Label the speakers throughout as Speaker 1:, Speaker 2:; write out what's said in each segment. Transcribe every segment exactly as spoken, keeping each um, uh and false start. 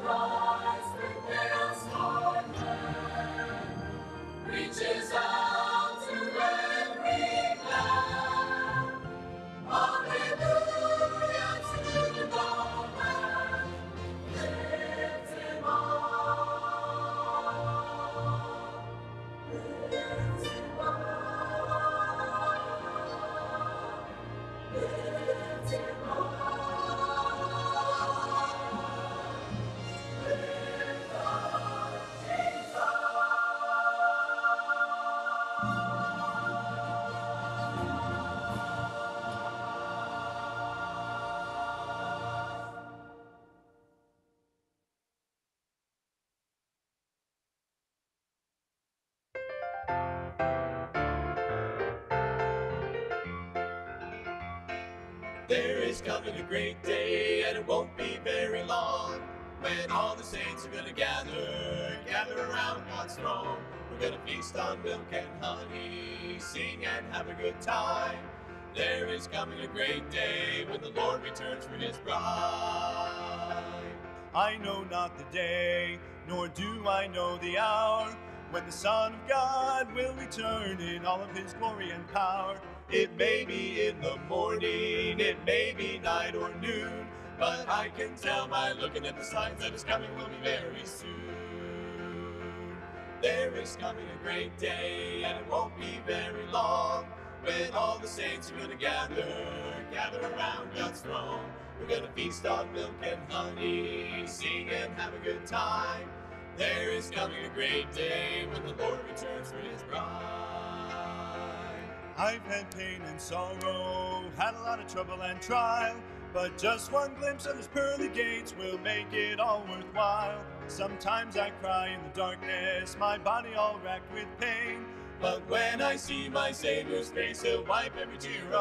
Speaker 1: Christ, the veil's heart reaches out to every man. Hallelujah to the Lamb, lift him up, lift him up, lift him up. There is coming a great day, and it won't be very long, when all the saints are gonna gather, gather around God's throne. We're gonna feast on milk and honey, sing and have a good time. There is coming a great day, when the Lord returns for his bride.
Speaker 2: I know not the day, nor do I know the hour, when the Son of God will return in all of his glory and power.
Speaker 1: It may be in the morning, it may be night or noon, but I can tell by looking at the signs that his coming will be very soon. There is coming a great day, and it won't be very long, when all the saints are gonna gather, gather around God's throne. We're gonna feast on milk and honey, sing and have a good time. There is coming a great day, when the Lord returns for his bride.
Speaker 2: I've had pain and sorrow, had a lot of trouble and trial, but just one glimpse of his pearly gates will make it all worthwhile. Sometimes I cry in the darkness, my body all racked with pain,
Speaker 1: but when I see my Savior's face, he'll wipe every tear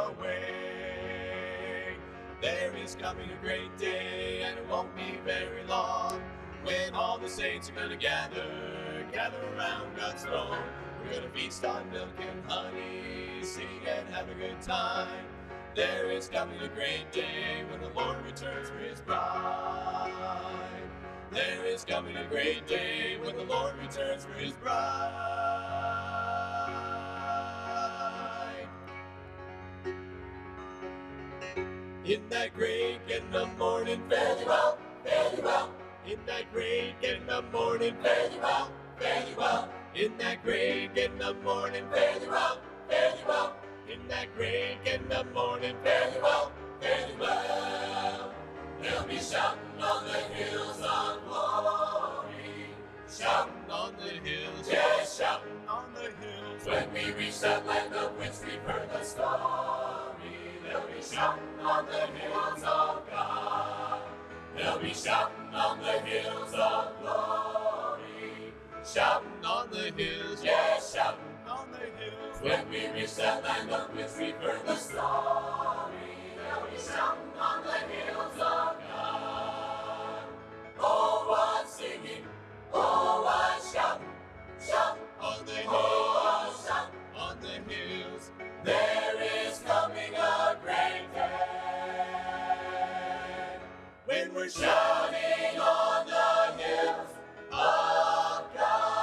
Speaker 1: away. There is coming a great day, and it won't be very long, when all the saints are gonna gather, gather around God's throne. We're gonna feast on milk and honey, sing and have a good time. There is coming a great day, when the Lord returns for his bride. There is coming a great day, when the Lord returns for his bride. In that great in the morning, fare thee well, fare thee well. In that great in the morning, fare thee well, fare thee well. In that great in the morning, fare thee well, fare thee well. In that great in the morning, fare thee well, fare thee well. They'll be shouting on the hills of glory, shouting on the hills, yes, shouting on the hills. When we reach that land of which we've heard the story, they'll be shouting on the hills of God. They'll be shouting on the hills of glory, shouting on the hills, yes, shouting on the hills. When we reach that land of which we've heard the story, they'll be shouting on the hills of God. Oh, what singing, oh, what shouting, shouting on the hills, shouting on the hills. There is coming a great day, when we're shouting on the hills of God.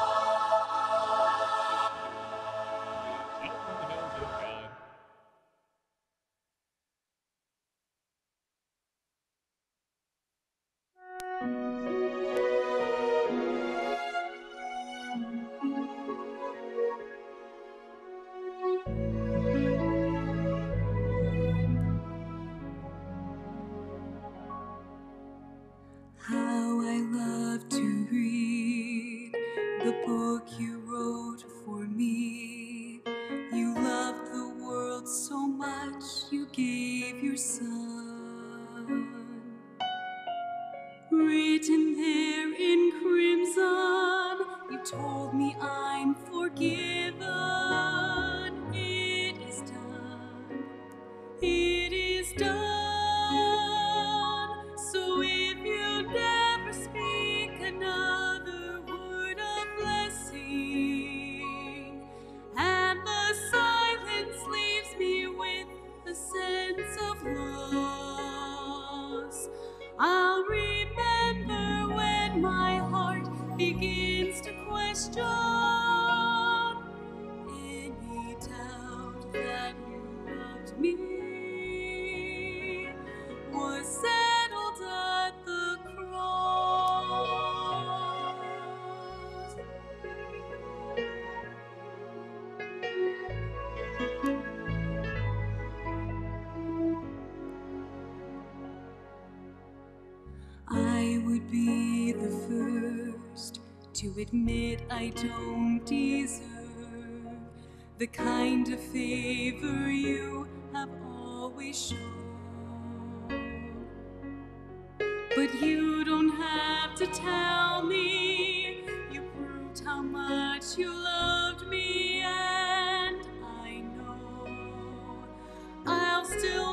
Speaker 3: you'd be the first to admit I don't deserve the kind of favor you have always shown. But you don't have to tell me, you proved how much you loved me, and I know, I'll still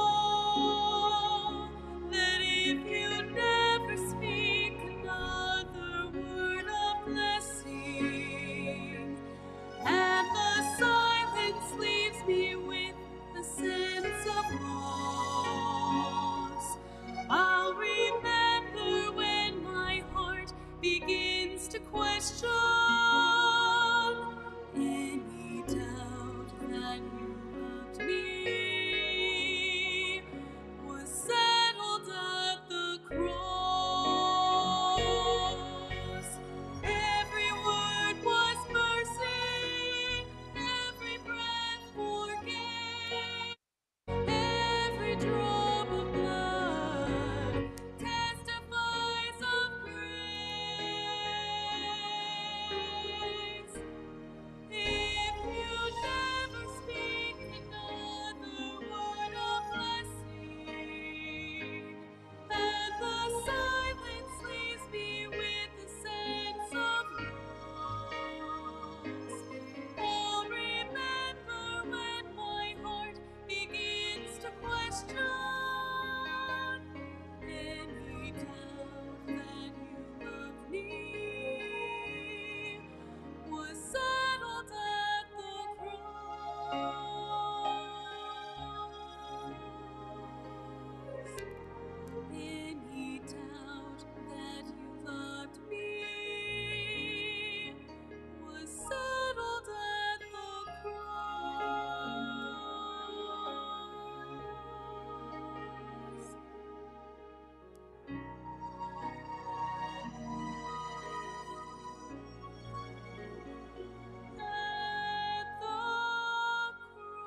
Speaker 3: know that if you never speak another word of blessing, and the silence leaves me with a sense of loss, I'll remember when my heart begins to question any doubt that you loved me was settled at the cross. Every word was mercy, every breath forgave, every drop of blood testifies of grace. If you never speak another word of blessing, and the silence leaves me with a sense of loss, I'll remember when my heart begins to question any doubt that you love me was settled at the cross. Any doubt that you loved me was settled at the cross. At the cross.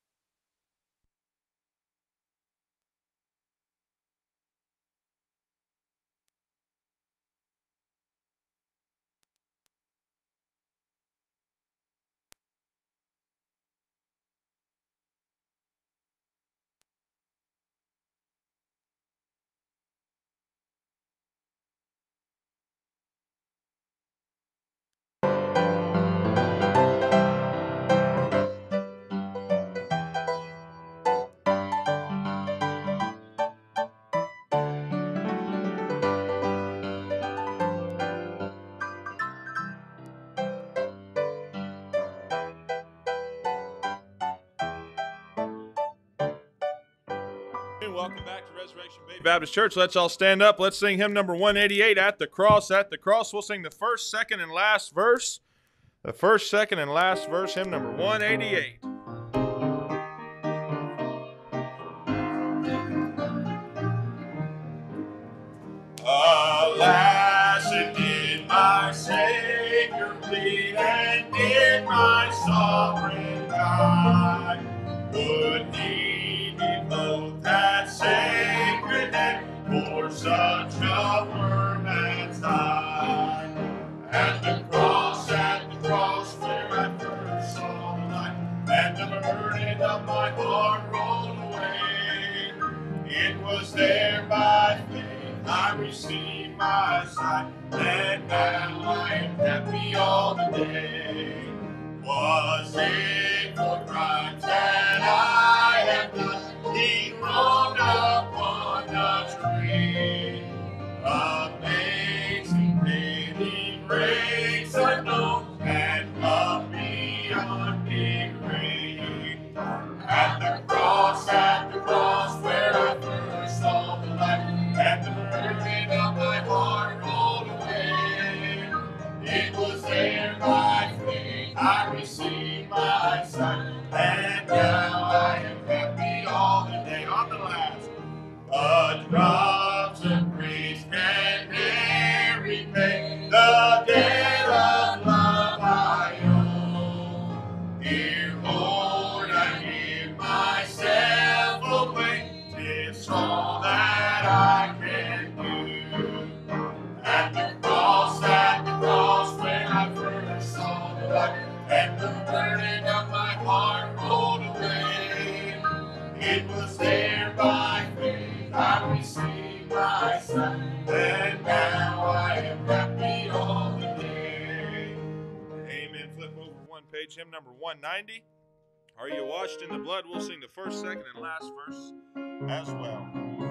Speaker 4: Welcome back to Resurrection Bay Baptist Church. Let's all stand up. Let's sing hymn number one eighty-eight, At the Cross, At the Cross. We'll sing the first, second, and last verse. The first, second, and last verse, hymn number one eighty-eight.
Speaker 2: Alas, and did my Savior bleed, and did my sovereign die? Would he devote that sacred head for such a worm as I? At the cross, at the cross, where I first saw the light, and the burden of my heart rolled away, it was there by faith I received my sight, and now I am happy all the day. Was it for crimes that I have done? He rolled upon the tree. Amazing pity, grace unknown, and love beyond degree. At the cross, at the cross, where I first saw the light, and the burden of my heart rolled away, it was there by faith I received my sight, and now I am happy all the day. On the last, a drops of grace can ne'er repay the debt of love I owe. Dear Lord, I give myself away, 'tis all that I can do.
Speaker 1: received my sight, and now I am happy all the day.
Speaker 4: Amen. Flip over one page, hymn number one ninety. Are you washed in the blood? We'll sing the first, second, and last verse as well.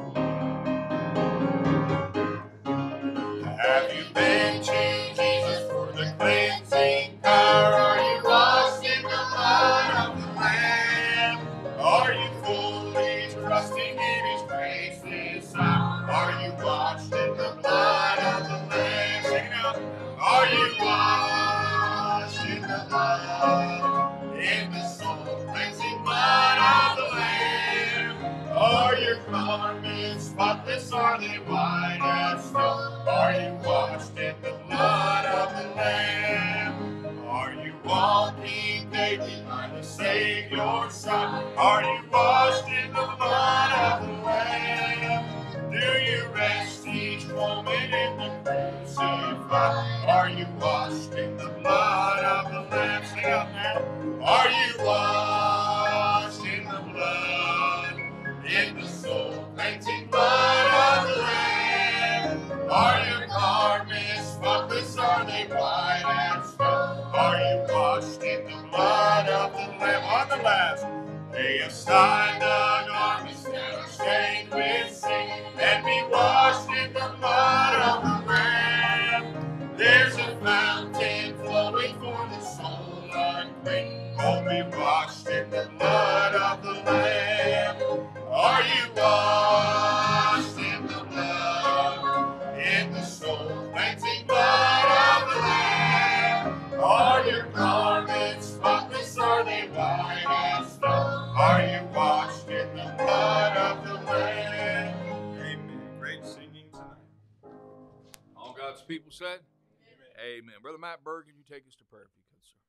Speaker 1: Have you been to Jesus for the cleansing power? Are you washed in the blood of the Lamb? Are you fully trusting in His grace this hour? Are you washed in the blood of the Lamb? Sing it out. Are you washed in the blood, in the soul cleansing blood of the Lamb? Are your garments spotless? Are they white as snow? Are you washed in the blood of the Lamb? Are you walking daily by the Savior's side? Are you washed in the blood of the Lamb? Do you rest each moment in the crucified? Are you washed in the blood of the Lamb? Sing out now. Are you washed in the blood, in the soul cleansing blood of the Lamb? Are your garments spotless? Are they white as snow? Are you washed in the blood of the Lamb? On the last, lay aside the garments that are stained with sin, and be washed in the blood of the Lamb. There's a fountain flowing for the soul unclean. Oh, be washed in the blood of the Lamb. Are you washed in the blood, in the soul cleansing blood of the Lamb? Are your garments spotless? Are they white as snow? Are you washed in the blood of the Lamb?
Speaker 4: Amen. Great singing tonight.
Speaker 5: All God's people said? Amen. Amen. Brother Matt Berg, can you take us to prayer, if you could, sir?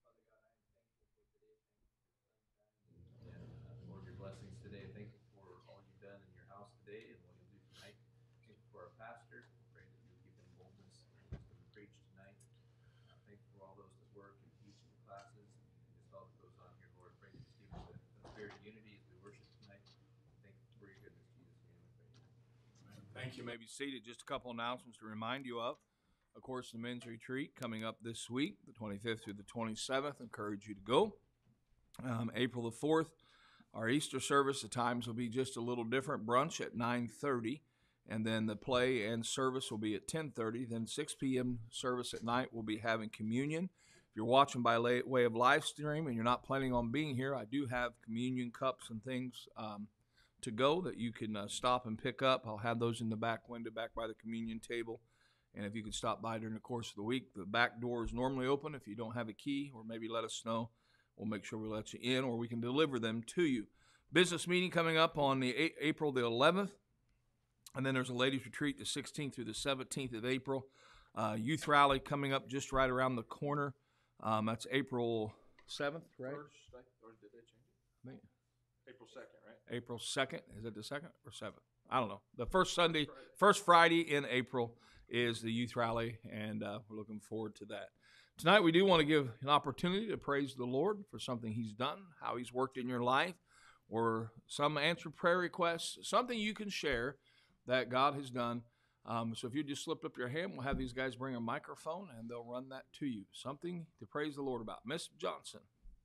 Speaker 6: Lord, your blessings today. Thank you for all you've done in your house today and what you'll do tonight. Thank you for our pastor. Pray that you give him boldness and wisdom to preach tonight. Uh, thank you for all those that work and teach in the classes and just all that goes on here, Lord. Pray that you give us a, a spirit of unity as we worship tonight. Thank you for your goodness, Jesus.
Speaker 5: Thank you. You may be seated. Just a couple announcements to remind you of. Of course, the men's retreat coming up this week, the twenty-fifth through the twenty-seventh. Encourage you to go. Um, April the fourth, our Easter service, the times will be just a little different. Brunch at nine thirty, and then the play and service will be at ten thirty. Then six p.m. service at night, we'll be having communion. If you're watching by way of live stream and you're not planning on being here, I do have communion cups and things um, to go that you can uh, stop and pick up. I'll have those in the back window back by the communion table. And if you could stop by during the course of the week, the back door is normally open. If you don't have a key, or maybe let us know, we'll make sure we let you in, or we can deliver them to you. Business meeting coming up on the a- April the eleventh, and then there's a ladies' retreat the sixteenth through the seventeenth of April. Uh, youth rally coming up just right around the corner. Um, that's April seventh, right?
Speaker 4: First, or did they change it?
Speaker 5: I think
Speaker 4: April second, right?
Speaker 5: April second. Is it the second or seventh? I don't know. The first Sunday, first Friday in April is the youth rally, and uh, we're looking forward to that. Tonight, we do want to give an opportunity to praise the Lord for something He's done, how He's worked in your life, or some answered prayer requests, something you can share that God has done. Um, so if you just slip up your hand, we'll have these guys bring a microphone, and they'll run that to you. Something to praise the Lord about. Miss Johnson.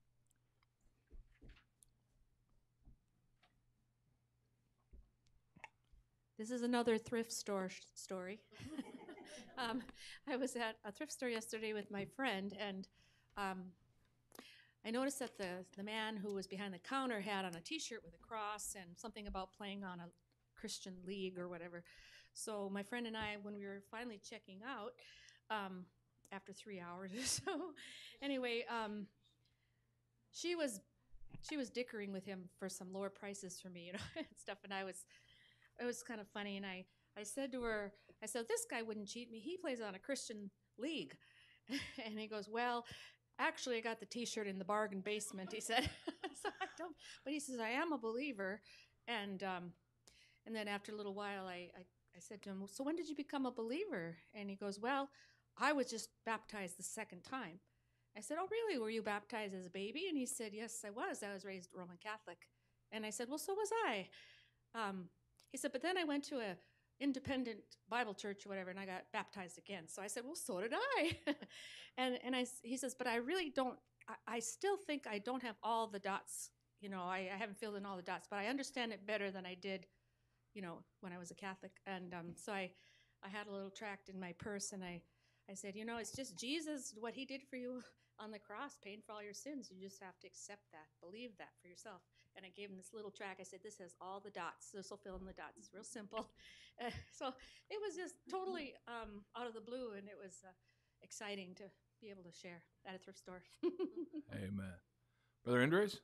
Speaker 7: This is another thrift store sh- story. um, I was at a thrift store yesterday with my friend, and um, I noticed that the, the man who was behind the counter had on a T-shirt with a cross and something about playing on a Christian league or whatever. So my friend and I, when we were finally checking out, um, after three hours or so, anyway, um, she was she was dickering with him for some lower prices for me, you know, and stuff, and I was. It was kind of funny, and I, I said to her, I said, this guy wouldn't cheat me. He plays on a Christian league. And he goes, well, actually, I got the T-shirt in the bargain basement, he said. So I don't, but he says, I am a believer. And um, and then after a little while, I, I, I said to him, so when did you become a believer? And he goes, well, I was just baptized the second time. I said, oh, really? Were you baptized as a baby? And he said, yes, I was. I was raised Roman Catholic. And I said, well, so was I. Um, he said, but then I went to a independent Bible church or whatever, and I got baptized again. So I said, well, so did I. and and I, s- he says, but I really don't, I, I still think I don't have all the dots. You know, I, I haven't filled in all the dots, but I understand it better than I did, you know, when I was a Catholic. And um, so I, I had a little tract in my purse, and I, I said, you know, it's just Jesus, what he did for you on the cross, paying for all your sins. You just have to accept that, believe that for yourself. And I gave him this little tract. I said, this has all the dots. This will fill in the dots. It's real simple. Uh, so it was just totally um, out of the blue, and it was uh, exciting to be able to share at a thrift store.
Speaker 5: Amen. Brother Andres?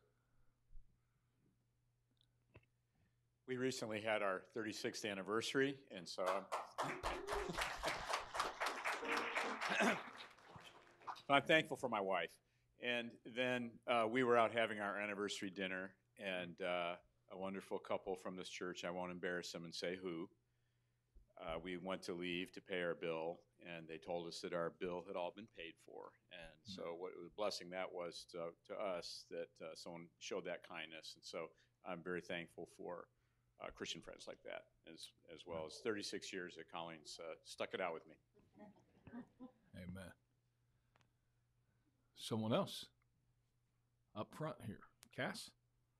Speaker 8: We recently had our thirty-sixth anniversary, and so I'm, I'm thankful for my wife. And then uh, we were out having our anniversary dinner, and uh, a wonderful couple from this church, I won't embarrass them and say who, uh, we went to leave to pay our bill, and they told us that our bill had all been paid for. And so what a blessing that was to, to us, that uh, someone showed that kindness. And so I'm very thankful for Uh, Christian friends like that, as as well as thirty-six years at Collins uh, stuck it out with me.
Speaker 5: Amen. Someone else up front here. Cass?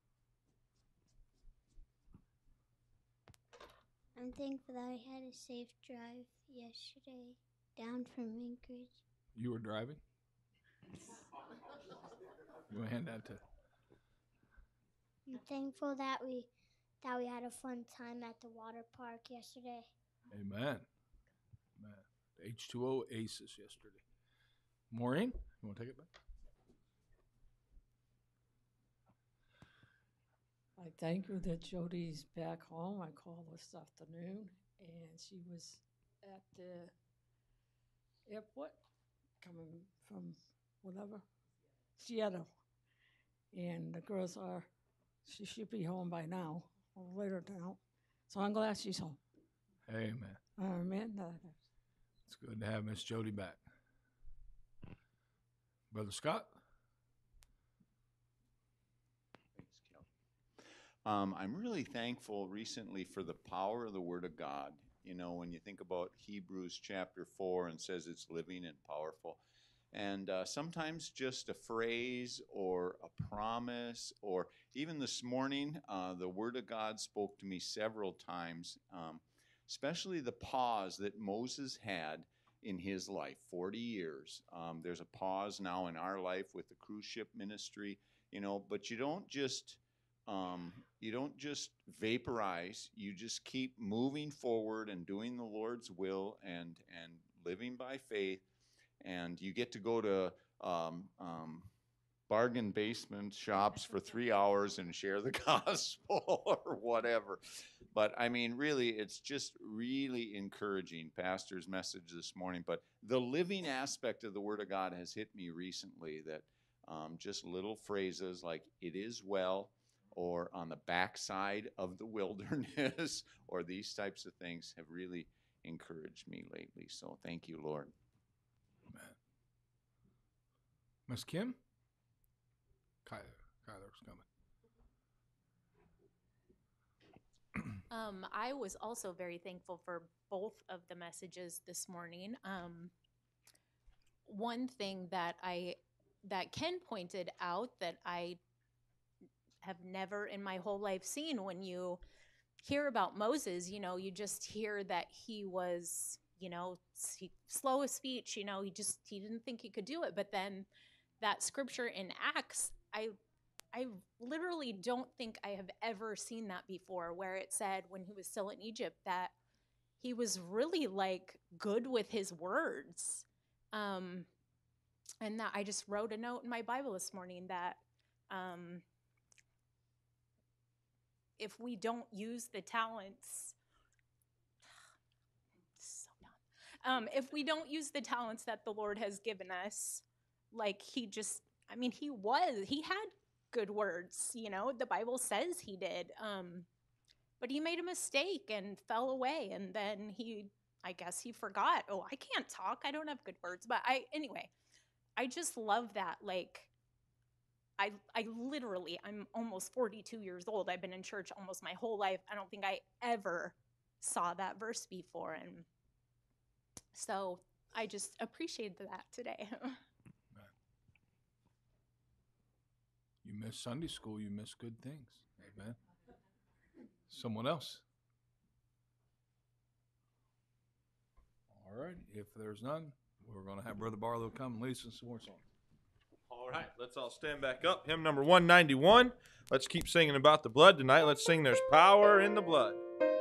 Speaker 9: I'm thankful that I had a safe drive yesterday down from Anchorage.
Speaker 5: You were driving? You want to hand that to...
Speaker 9: I'm thankful that we that we had a fun time at the water park yesterday.
Speaker 5: Amen. Amen. H two O Aces yesterday. Maureen, you want to take it back?
Speaker 10: I thank you that Jody's back home. I called this afternoon, and she was at the airport coming from whatever, Seattle. And the girls are, she should be home by now, or later now. So I'm glad she's home.
Speaker 5: Amen.
Speaker 10: Amen.
Speaker 5: It's good to have Miss Jody back. Brother Scott?
Speaker 11: Um, I'm really thankful recently for the power of the Word of God. You know, when you think about Hebrews chapter four and says it's living and powerful. And uh, sometimes just a phrase or a promise, or even this morning, uh, the Word of God spoke to me several times, um, especially the pause that Moses had in his life, forty years. Um, there's a pause now in our life with the cruise ship ministry, you know, but you don't just... Um, you don't just vaporize, you just keep moving forward and doing the Lord's will and, and living by faith, and you get to go to um, um, bargain basement shops for three hours and share the gospel or whatever. But I mean, really, it's just really encouraging, Pastor's message this morning. But the living aspect of the Word of God has hit me recently, that um, just little phrases like, it is well, or on the backside of the wilderness, or these types of things have really encouraged me lately. So thank you, Lord.
Speaker 5: Amen. Miss Kim? Kyler. Kyler's coming.
Speaker 12: Um, I was also very thankful for both of the messages this morning. Um, one thing that I that Ken pointed out that I have never in my whole life seen, when you hear about Moses, you know, you just hear that he was, you know, s- slow of speech, you know, he just, he didn't think he could do it. But then that scripture in Acts, I, I literally don't think I have ever seen that before, where it said when he was still in Egypt that he was really like good with his words. Um, and that I just wrote a note in my Bible this morning that, um, if we don't use the talents, so dumb. Um, if we don't use the talents that the Lord has given us, like he just, I mean, he was, he had good words, you know, the Bible says he did, um, but he made a mistake and fell away. And then he, I guess he forgot, oh, I can't talk, I don't have good words. But I, anyway, I just love that. Like, I, I literally, I'm almost forty-two years old. I've been in church almost my whole life. I don't think I ever saw that verse before. And so I just appreciated that today.
Speaker 5: You miss Sunday school, you miss good things. Amen. Someone else? All right. If there's none, we're going to have Brother Barlow come and lead us in some more songs.
Speaker 4: All right, let's all stand back up. Hymn number one ninety-one. Let's keep singing about the blood tonight. Let's sing There's Power in the Blood.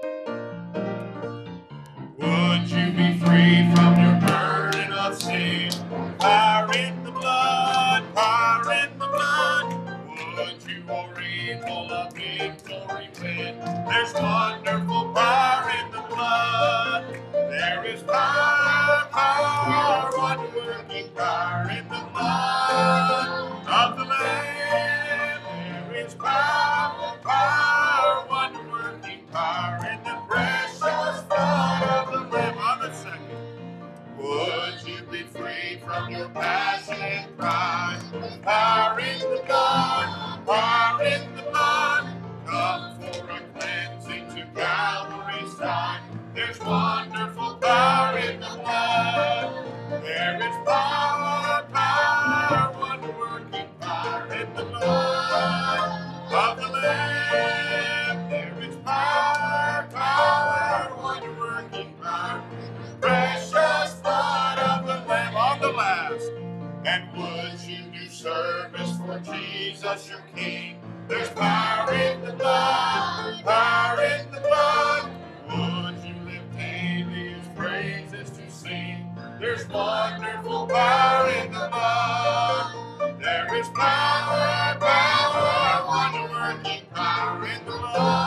Speaker 2: Would you be free from your burden of sin? Power in the blood, power in the blood. Would you already full of victory win? There's wonderful power in the blood. There is power, power, wonder-working power in the blood of the Lamb. There is power, power, wonder-working power in the precious blood of the Lamb. On the second. Would you be free from your passion and pride? Power in the blood, power in the blood. Come for a cleansing to Calvary's side. There's wonderful power in the blood. There is power, power, wonder-working power in the blood of the Lamb. There is power, power, wonder-working power. Precious blood of the Lamb on the last. And would you do service for Jesus your King? There's power in the blood, power in the blood. Would you live daily his praises to sing? There's wonderful power in the blood. There is power, power, wonder-working power in the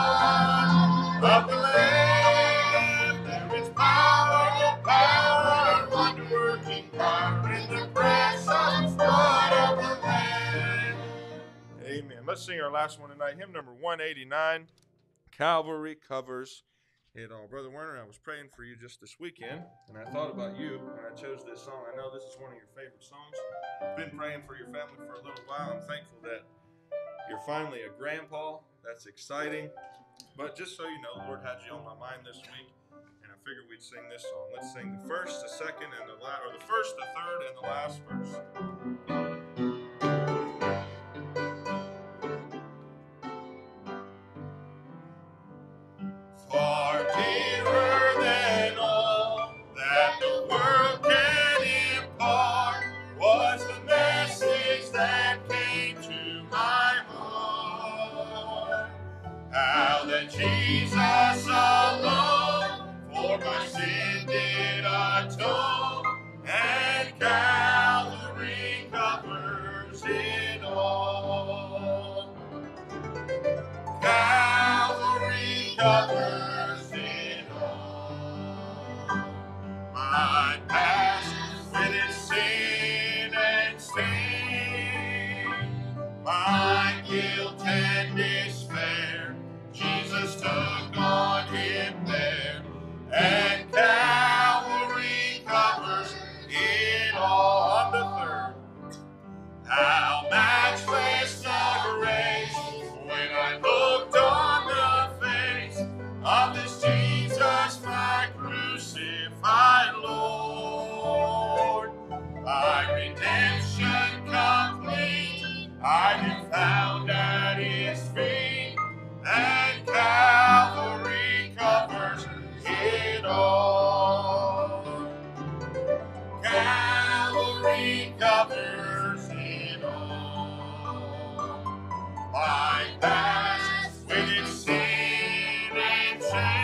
Speaker 2: blood of the Lamb. There is power, power, wonder-working power in the precious blood of the Lamb.
Speaker 4: Amen. Let's sing our last one tonight. Hymn number one eighty-nine. Calvary covers it all. Brother Werner, I was praying for you just this weekend, and I thought about you when I chose this song. I know this is one of your favorite songs. I've been praying for your family for a little while. I'm thankful that you're finally a grandpa. That's exciting. But just so you know, the Lord had you on my mind this week, and I figured we'd sing this song. Let's sing the first, the second, and the last, or the first, the third, and the last verse.
Speaker 2: Far dearer than all that the world can impart was the message that came to my heart. How that Jesus alone for my sin did atone, and Calvary covers it all. Calvary covers it all. My past with its sin and stain, my guilt and despair, Jesus took on him there, and Calvary covers it all. On the third. How matchless the grace when I looked on the face of this Jesus, my crucified Lord. My redemption complete, I am found at his feet, and Calvary covers it all. Calvary covers it all. My past with its sin and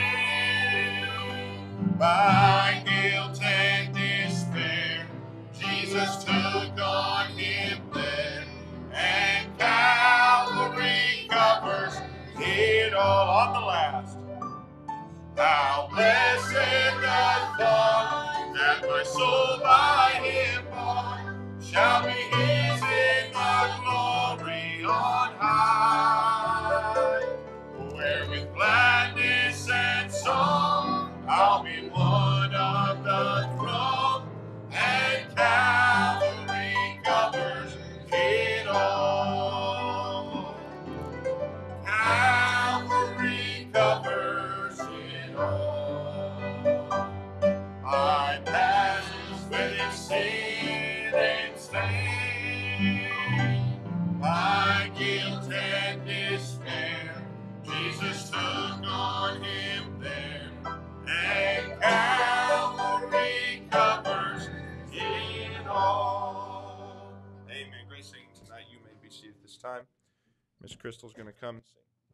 Speaker 2: shame, my guilt and despair, Jesus took on him there, and Calvary covers it all. On the last. How blessed the thought that my soul by him bought shall be his in the glory on high, where with gladness and song I'll be one of the throng, and Calvary covers it all.
Speaker 4: time. Miss Crystal's going to come and sing.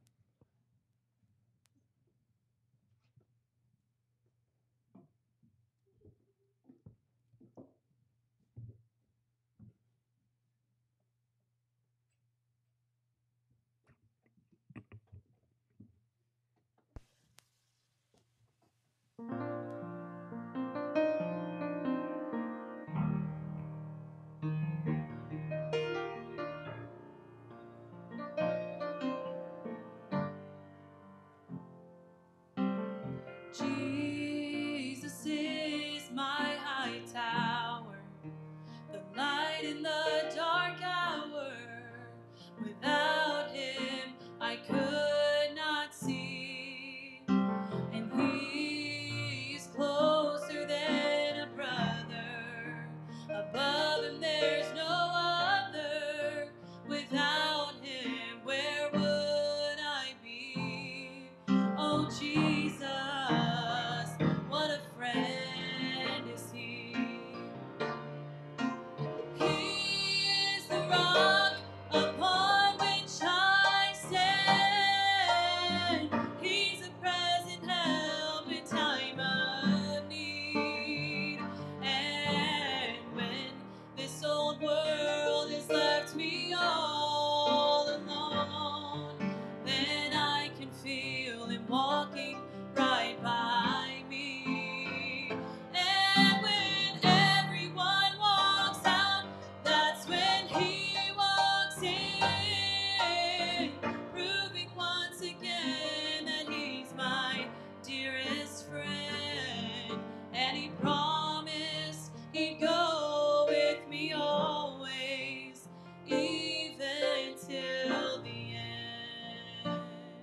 Speaker 3: Jesus is my high tower, the light in the dark hour. Without him, I could not see. And he is closer than a brother. Above him, there's no other. Without him, where would I be? Oh, Jesus, what a friend is he. He is the rock upon which I stand. He's a present help in time of need. And when this old world has left me all alone, then I can feel him walking right by me. And when everyone walks out, that's when he walks in, proving once again that he's my dearest friend. And he promised he'd go with me always, even till the end.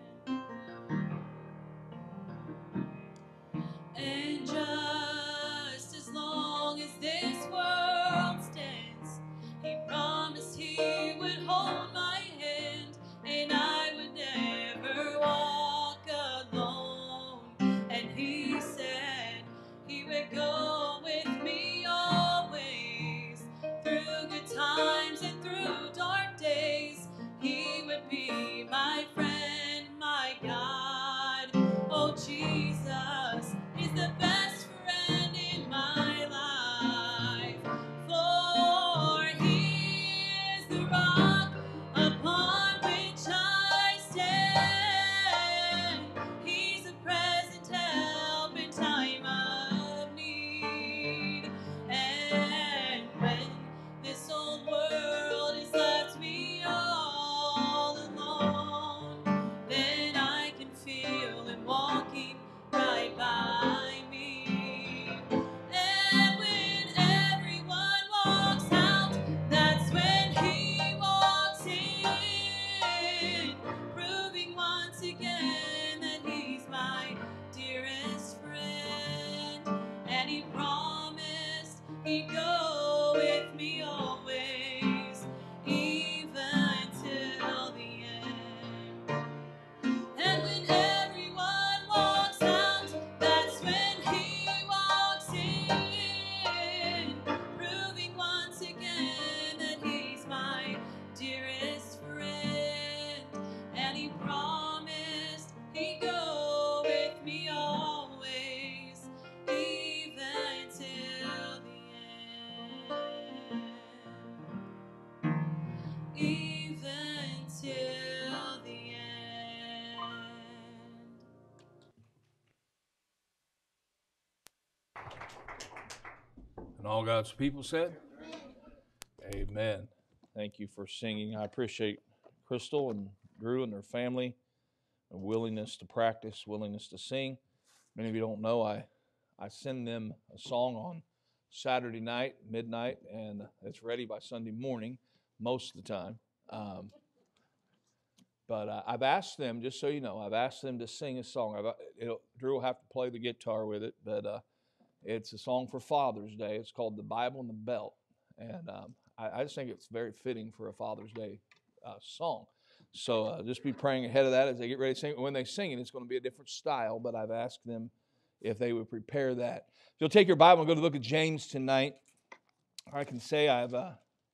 Speaker 3: And just as long as this world stands, he promised he would hold my hand, and I would never walk alone. And he said he would go with me always, through good times and through dark days. He would be my friend, my God. Oh, Jesus is the best friend in my life, for he is the rock upon which I stand. He's a present help in time of need. And when this old world has left me all alone, then I can feel him walking right by me. And when everyone walks out, that's when he walks in, proving once again that he's my dearest friend. And he promised he'd go with me always, even till the end. And when everyone walks out, that's when he walks in, proving once again that he's my dearest friend. And he promised he'd go with me always, even till the end. Even till the end.
Speaker 5: And all God's people said, amen. Thank you for singing. I appreciate Crystal and Drew and their family, and willingness to practice, willingness to sing. Many of you don't know, I, I send them a song on Saturday night, midnight, and it's ready by Sunday morning most of the time. Um, but uh, I've asked them, just so you know, I've asked them to sing a song. I've, it'll, Drew will have to play the guitar with it, but uh, it's a song for Father's Day. It's called The Bible and the Belt. And um, I, I just think it's very fitting for a Father's Day uh, song. So uh, just be praying ahead of that as they get ready to sing. When they sing it, it's going to be a different style, but I've asked them if they would prepare that. If you'll take your Bible and go to the book of James tonight, I can say I've uh,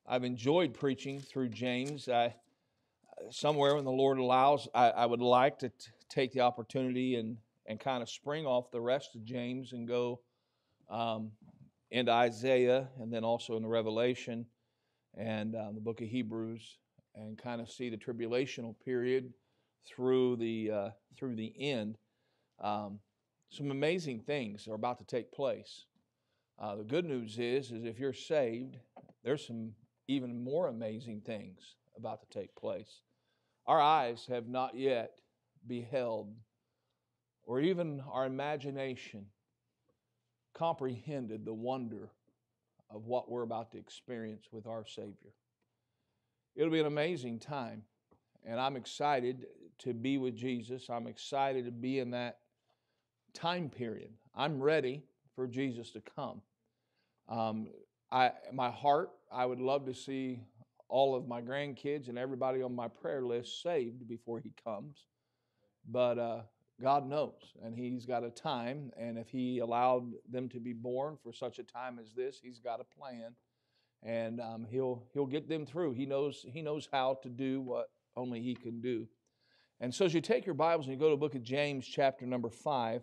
Speaker 5: I've enjoyed preaching through James. I, somewhere when the Lord allows, I, I would like to t- take the opportunity and, and kind of spring off the rest of James and go um, into Isaiah and then also into Revelation and uh, the book of Hebrews, and kind of see the tribulational period through the uh, through the end. Um, some amazing things are about to take place. Uh, the good news is, is if you're saved, there's some even more amazing things about to take place. Our eyes have not yet beheld, or even our imagination comprehended the wonder of what we're about to experience with our Savior. It'll be an amazing time, and I'm excited to be with Jesus. I'm excited to be in that time period. I'm ready for Jesus to come. Um, I, my heart, I would love to see all of my grandkids and everybody on my prayer list saved before He comes. But uh, God knows, and He's got a time, and if He allowed them to be born for such a time as this, He's got a plan, and um, He'll He'll get them through. He knows He knows how to do what only He can do. And so as you take your Bibles and you go to the book of James, chapter number five,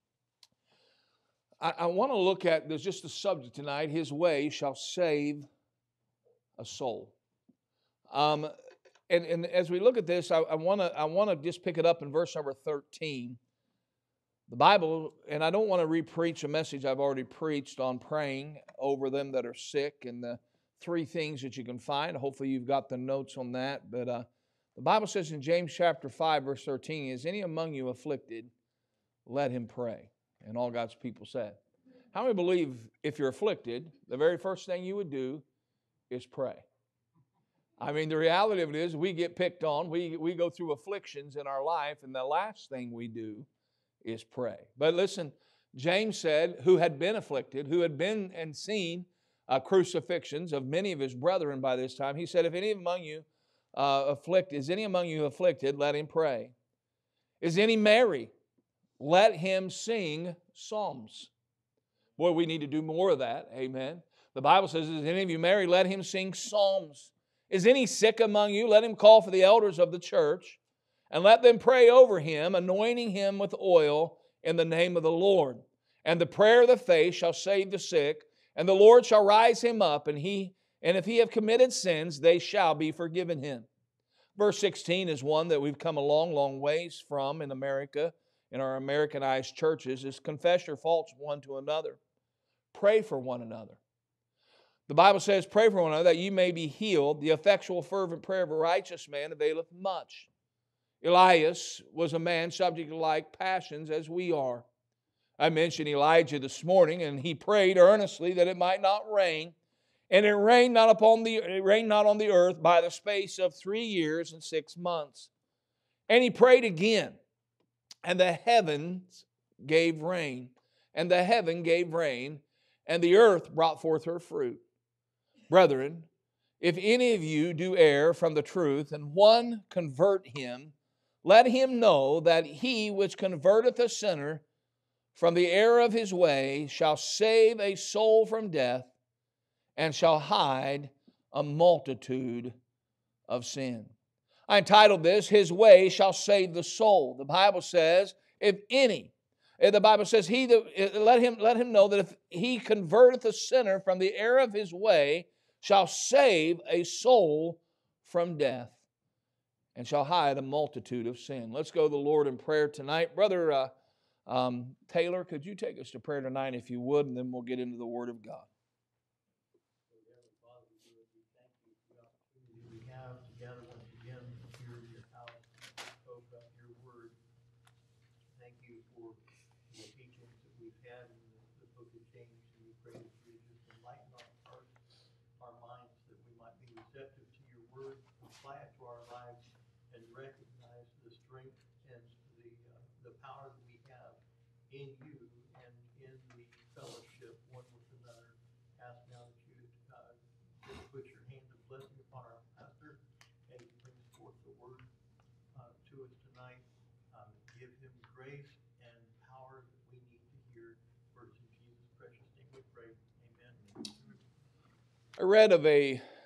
Speaker 5: I, I want to look at, there's just a subject tonight, His way shall save a soul. Um, and, and as we look at this, I, I want to I want to just pick it up in verse number thirteen. The Bible, and I don't want to re-preach a message I've already preached on praying over them that are sick and the three things that you can find. Hopefully you've got the notes on that. But uh, the Bible says in James chapter five, verse thirteen, is any among you afflicted? Let him pray. And all God's people said. How many believe if you're afflicted, the very first thing you would do is pray? I mean, the reality of it is we get picked on. We, we go through afflictions in our life, and the last thing we do is pray. But listen, James said, who had been afflicted, who had been and seen uh, crucifixions of many of his brethren by this time, he said, if any among you uh, afflict, is any among you afflicted, let him pray. Is any merry? Let him sing psalms. Boy, we need to do more of that. Amen. The Bible says, is any of you merry? Let him sing psalms. Is any sick among you? Let him call for the elders of the church, and let them pray over him, anointing him with oil in the name of the Lord. And the prayer of the faith shall save the sick, and the Lord shall rise him up, and he and if he have committed sins, they shall be forgiven him. Verse sixteen is one that we've come a long, long ways from in America, in our Americanized churches, is confess your faults one to another. Pray for one another. The Bible says, pray for one another that you may be healed. The effectual fervent prayer of a righteous man availeth much. Elias was a man subject to like passions as we are. I mentioned Elijah this morning, and he prayed earnestly that it might not rain. And it rained not upon the it rained not on the earth by the space of three years and six months. And he prayed again, and the heavens gave rain, and the heaven gave rain, and the earth brought forth her fruit. Brethren, if any of you do err from the truth, and one convert him, let him know that he which converteth a sinner from the error of his way shall save a soul from death, and shall hide a multitude of sin. I entitled this, His Way Shall Save the Soul. The Bible says, if any, the Bible says, he that, let him, let him know that if he converteth a sinner from the error of his way, shall save a soul from death, and shall hide a multitude of sin. Let's go to the Lord in prayer tonight. Brother uh, um, Taylor, could you take us to prayer tonight if you would, and then we'll get into the Word of God.
Speaker 13: We have together once again here in your house, spoke up your word. Thank you for the teachings that we've had in the, the book of James, and we pray that you just enlighten our hearts, our minds, that we might be receptive to your word, apply it to our lives, and recognize the strength and the uh, the power that we have in you and in the fellowship one with another. Ask now that you uh, just put your hand of blessing upon our pastor as he brings forth the word uh, to us tonight. Uh, give him grace and power that we need to hear. For it's in Jesus' precious name we pray. Amen.
Speaker 5: I read of a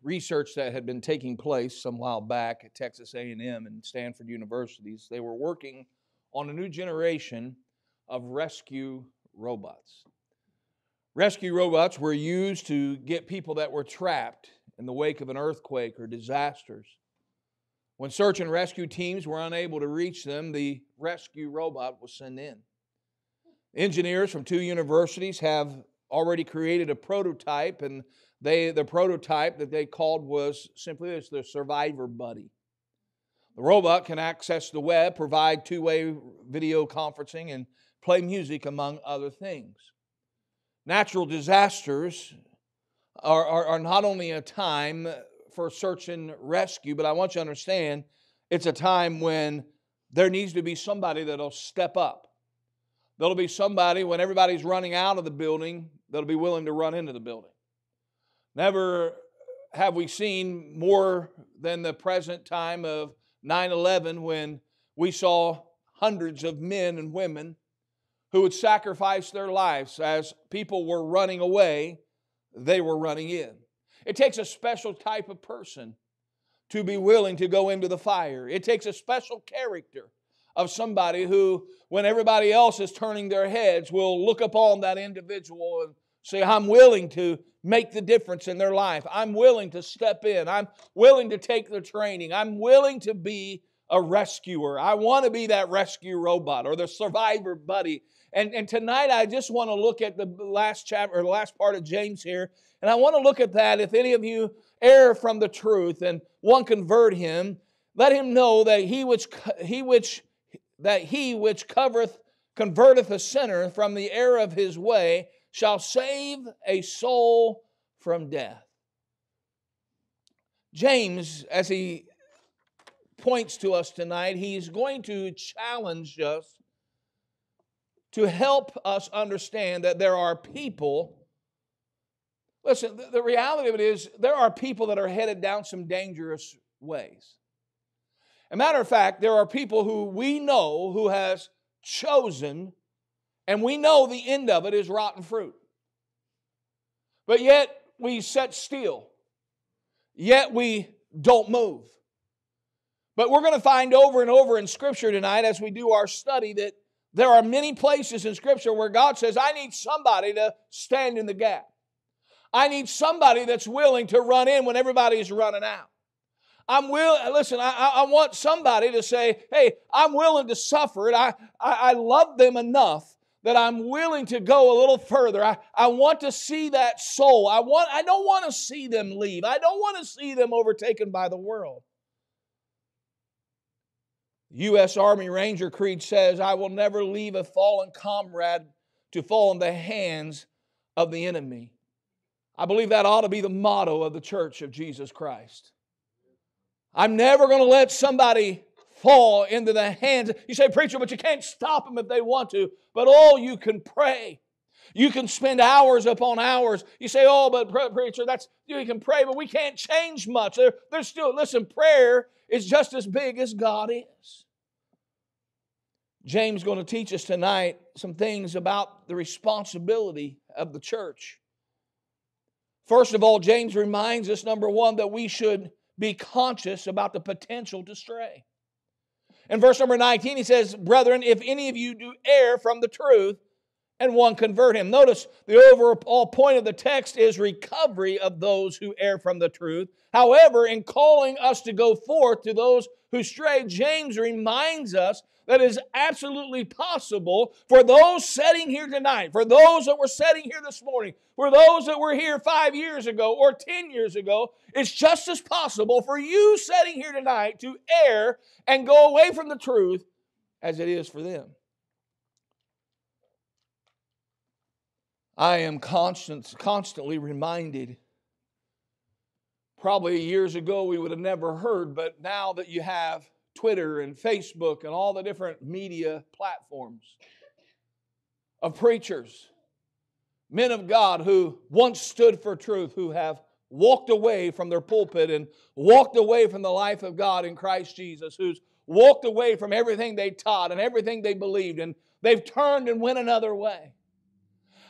Speaker 5: research that had been taking place some while back at Texas A and M and Stanford universities. They were working on a new generation of rescue robots. Rescue robots were used to get people that were trapped in the wake of an earthquake or disasters. When search and rescue teams were unable to reach them, the rescue robot was sent in. Engineers from two universities have already created a prototype, and they the prototype that they called was simply this, the Survivor Buddy. The robot can access the web, provide two-way video conferencing, and play music, among other things. Natural disasters are, are, are not only a time for search and rescue, but I want you to understand it's a time when there needs to be somebody that'll step up. There'll be somebody when everybody's running out of the building that'll be willing to run into the building. Never have we seen more than the present time of nine eleven when we saw hundreds of men and women who would sacrifice their lives as people were running away, they were running in. It takes a special type of person to be willing to go into the fire. It takes a special character of somebody who, when everybody else is turning their heads, will look upon that individual and say, I'm willing to make the difference in their life. I'm willing to step in. I'm willing to take the training. I'm willing to be a rescuer. I want to be that rescue robot or the survivor buddy. And, and tonight I just want to look at the last chapter, or the last part of James here, and I want to look at that. If any of you err from the truth and one convert him, let him know that he which he which that he which covereth converteth a sinner from the error of his way shall save a soul from death. James, as he points to us tonight, he's going to challenge us to help us understand that there are people. Listen, the reality of it is there are people that are headed down some dangerous ways. As a matter of fact, there are people who we know who has chosen, and we know the end of it is rotten fruit. But yet we sit still. Yet we don't move. But we're going to find over and over in Scripture tonight as we do our study that there are many places in Scripture where God says, I need somebody to stand in the gap. I need somebody that's willing to run in when everybody's running out. I'm will. Listen, I, I want somebody to say, hey, I'm willing to suffer it. I, I, I love them enough that I'm willing to go a little further. I, I want to see that soul. I want. I don't want to see them leave. I don't want to see them overtaken by the world. U S Army Ranger Creed says, I will never leave a fallen comrade to fall in the hands of the enemy. I believe that ought to be the motto of the Church of Jesus Christ. I'm never going to let somebody fall into the hands. You say, preacher, but you can't stop them if they want to. But oh, you can pray. You can spend hours upon hours. You say, oh, but preacher, that's you can pray, but we can't change much. There, there's still, listen, prayer is just as big as God is. James is going to teach us tonight some things about the responsibility of the church. First of all, James reminds us, number one, that we should be conscious about the potential to stray. In verse number nineteen, he says, brethren, if any of you do err from the truth, and one convert him. Notice the overall point of the text is recovery of those who err from the truth. However, in calling us to go forth to those who stray, James reminds us that it is absolutely possible for those sitting here tonight, for those that were sitting here this morning, for those that were here five years ago or ten years ago, it's just as possible for you sitting here tonight to err and go away from the truth as it is for them. I am constant, constantly reminded, probably years ago we would have never heard, but now that you have Twitter and Facebook and all the different media platforms of preachers, men of God who once stood for truth, who have walked away from their pulpit and walked away from the life of God in Christ Jesus, who's walked away from everything they taught and everything they believed, and they've turned and went another way.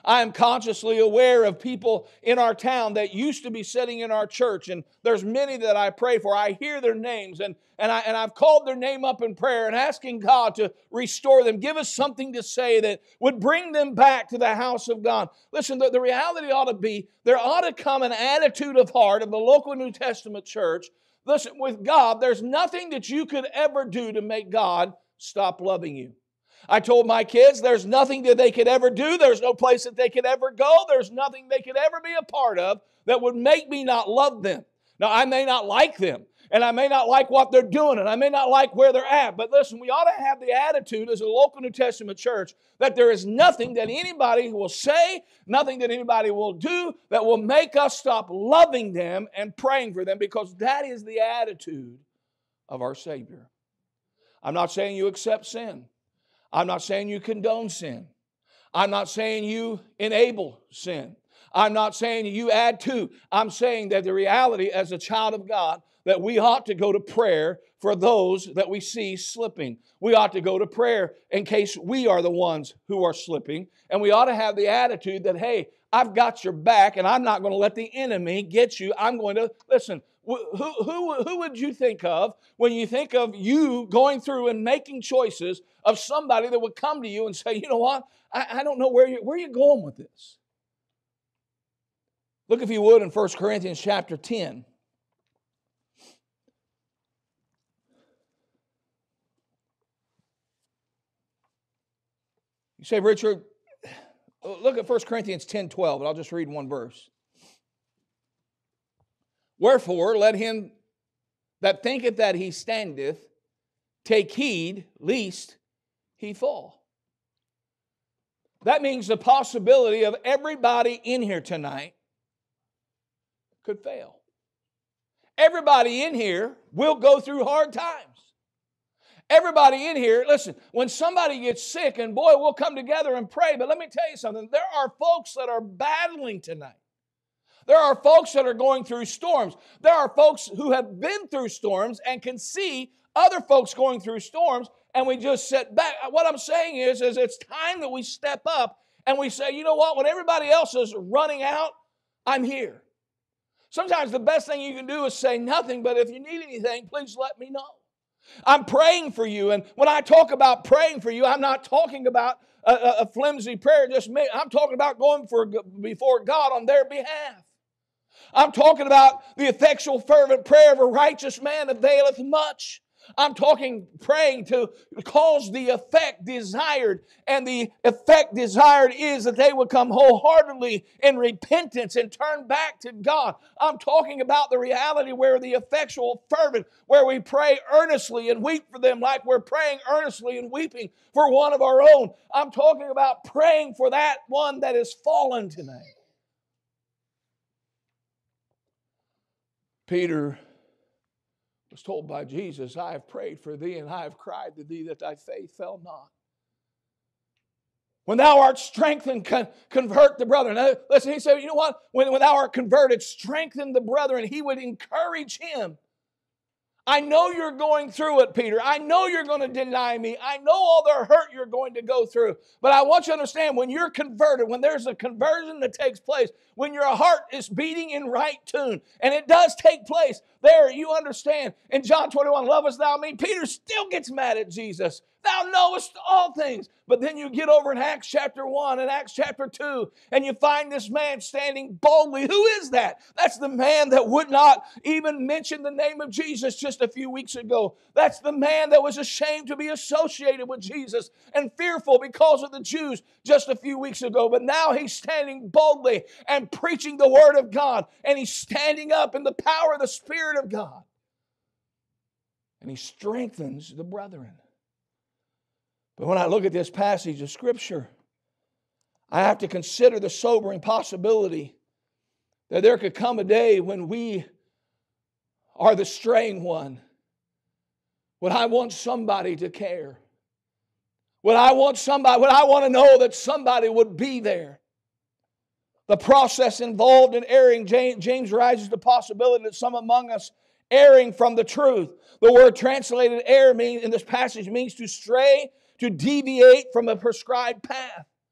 Speaker 5: I am consciously aware of people in our town that used to be sitting in our church, and there's many that I pray for. I hear their names, and, and, I, and I've called their name up in prayer and asking God to restore them. Give us something to say that would bring them back to the house of God. Listen, the, the reality ought to be, there ought to come an attitude of heart of the local New Testament church. Listen, with God, there's nothing that you could ever do to make God stop loving you. I told my kids there's nothing that they could ever do. There's no place that they could ever go. There's nothing they could ever be a part of that would make me not love them. Now, I may not like them, and I may not like what they're doing, and I may not like where they're at. But listen, we ought to have the attitude as a local New Testament church that there is nothing that anybody will say, nothing that anybody will do that will make us stop loving them and praying for them, because that is the attitude of our Savior. I'm not saying you accept sin. I'm not saying you condone sin. I'm not saying you enable sin. I'm not saying you add to. I'm saying that the reality as a child of God, that we ought to go to prayer for those that we see slipping. We ought to go to prayer in case we are the ones who are slipping. And we ought to have the attitude that, hey, I've got your back and I'm not going to let the enemy get you. I'm going to, listen, Who, who, who would you think of when you think of you going through and making choices of somebody that would come to you and say, you know what, I, I don't know where you where you're going with this. Look, if you would, in First Corinthians chapter ten. You say, Richard, look at First Corinthians ten twelve, and I'll just read one verse. Wherefore, let him that thinketh that he standeth take heed lest he fall. That means the possibility of everybody in here tonight could fail. Everybody in here will go through hard times. Everybody in here, listen, when somebody gets sick, and boy, we'll come together and pray, but let me tell you something. There are folks that are battling tonight. There are folks that are going through storms. There are folks who have been through storms and can see other folks going through storms, and we just sit back. What I'm saying is, is it's time that we step up and we say, you know what, when everybody else is running out, I'm here. Sometimes the best thing you can do is say nothing, but if you need anything, please let me know. I'm praying for you, and when I talk about praying for you, I'm not talking about a, a, a flimsy prayer. Just me. I'm talking about going for before God on their behalf. I'm talking about the effectual fervent prayer of a righteous man availeth much. I'm talking praying to cause the effect desired. And the effect desired is that they would come wholeheartedly in repentance and turn back to God. I'm talking about the reality where the effectual fervent, where we pray earnestly and weep for them like we're praying earnestly and weeping for one of our own. I'm talking about praying for that one that is fallen tonight. Peter was told by Jesus, I have prayed for thee and I have cried to thee that thy faith fail not. When thou art strengthened, con- convert the brethren. Now, listen, he said, you know what? When, when thou art converted, strengthen the brethren. He would encourage him. I know you're going through it, Peter. I know you're going to deny me. I know all the hurt you're going to go through. But I want you to understand, when you're converted, when there's a conversion that takes place, when your heart is beating in right tune, and it does take place, there you understand. In John twenty-one, lovest thou me? Peter still gets mad at Jesus. Thou knowest all things. But then you get over in Acts chapter one and Acts chapter two, and you find this man standing boldly. Who is that? That's the man that would not even mention the name of Jesus just a few weeks ago. That's the man that was ashamed to be associated with Jesus and fearful because of the Jews just a few weeks ago. But now he's standing boldly and preaching the word of God, and he's standing up in the power of the Spirit of God. And he strengthens the brethren. But when I look at this passage of Scripture, I have to consider the sobering possibility that there could come a day when we are the straying one. When I want somebody to care. When I want somebody, when I want to know that somebody would be there. The process involved in erring, James raises the possibility that some among us erring from the truth. The word translated err mean, in this passage means to stray, to deviate from a prescribed path.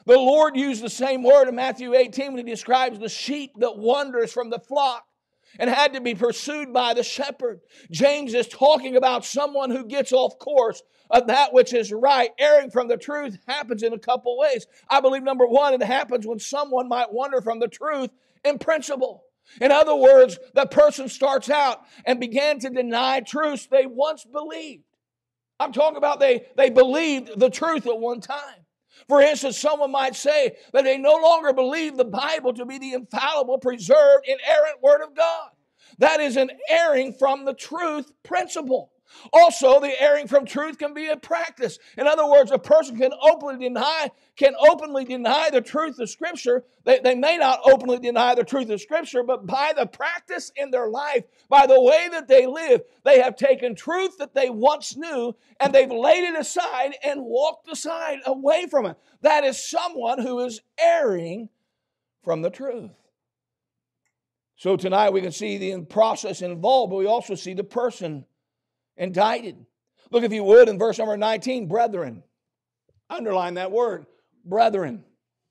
Speaker 14: The Lord used the same word in Matthew eighteen when He describes the sheep that wanders from the flock and had to be pursued by the shepherd. James is talking about someone who gets off course of that which is right. Erring from the truth happens in a couple ways. I believe, number one, it happens when someone might wander from the truth in principle. In other words, the person starts out and began to deny truths they once believed. I'm talking about they, they believed the truth at one time. For instance, someone might say that they no longer believe the Bible to be the infallible, preserved, inerrant Word of God. That is an erring from the truth principle. Also, the erring from truth can be a practice. In other words, a person can openly deny, can openly deny the truth of Scripture. They, they may not openly deny the truth of Scripture, but by the practice in their life, by the way that they live, they have taken truth that they once knew and they've laid it aside and walked aside away from it. That is someone who is erring from the truth. So tonight we can see the process involved, but we also see the person indicted. Look, if you would, in verse number nineteen, brethren. Underline that word, brethren.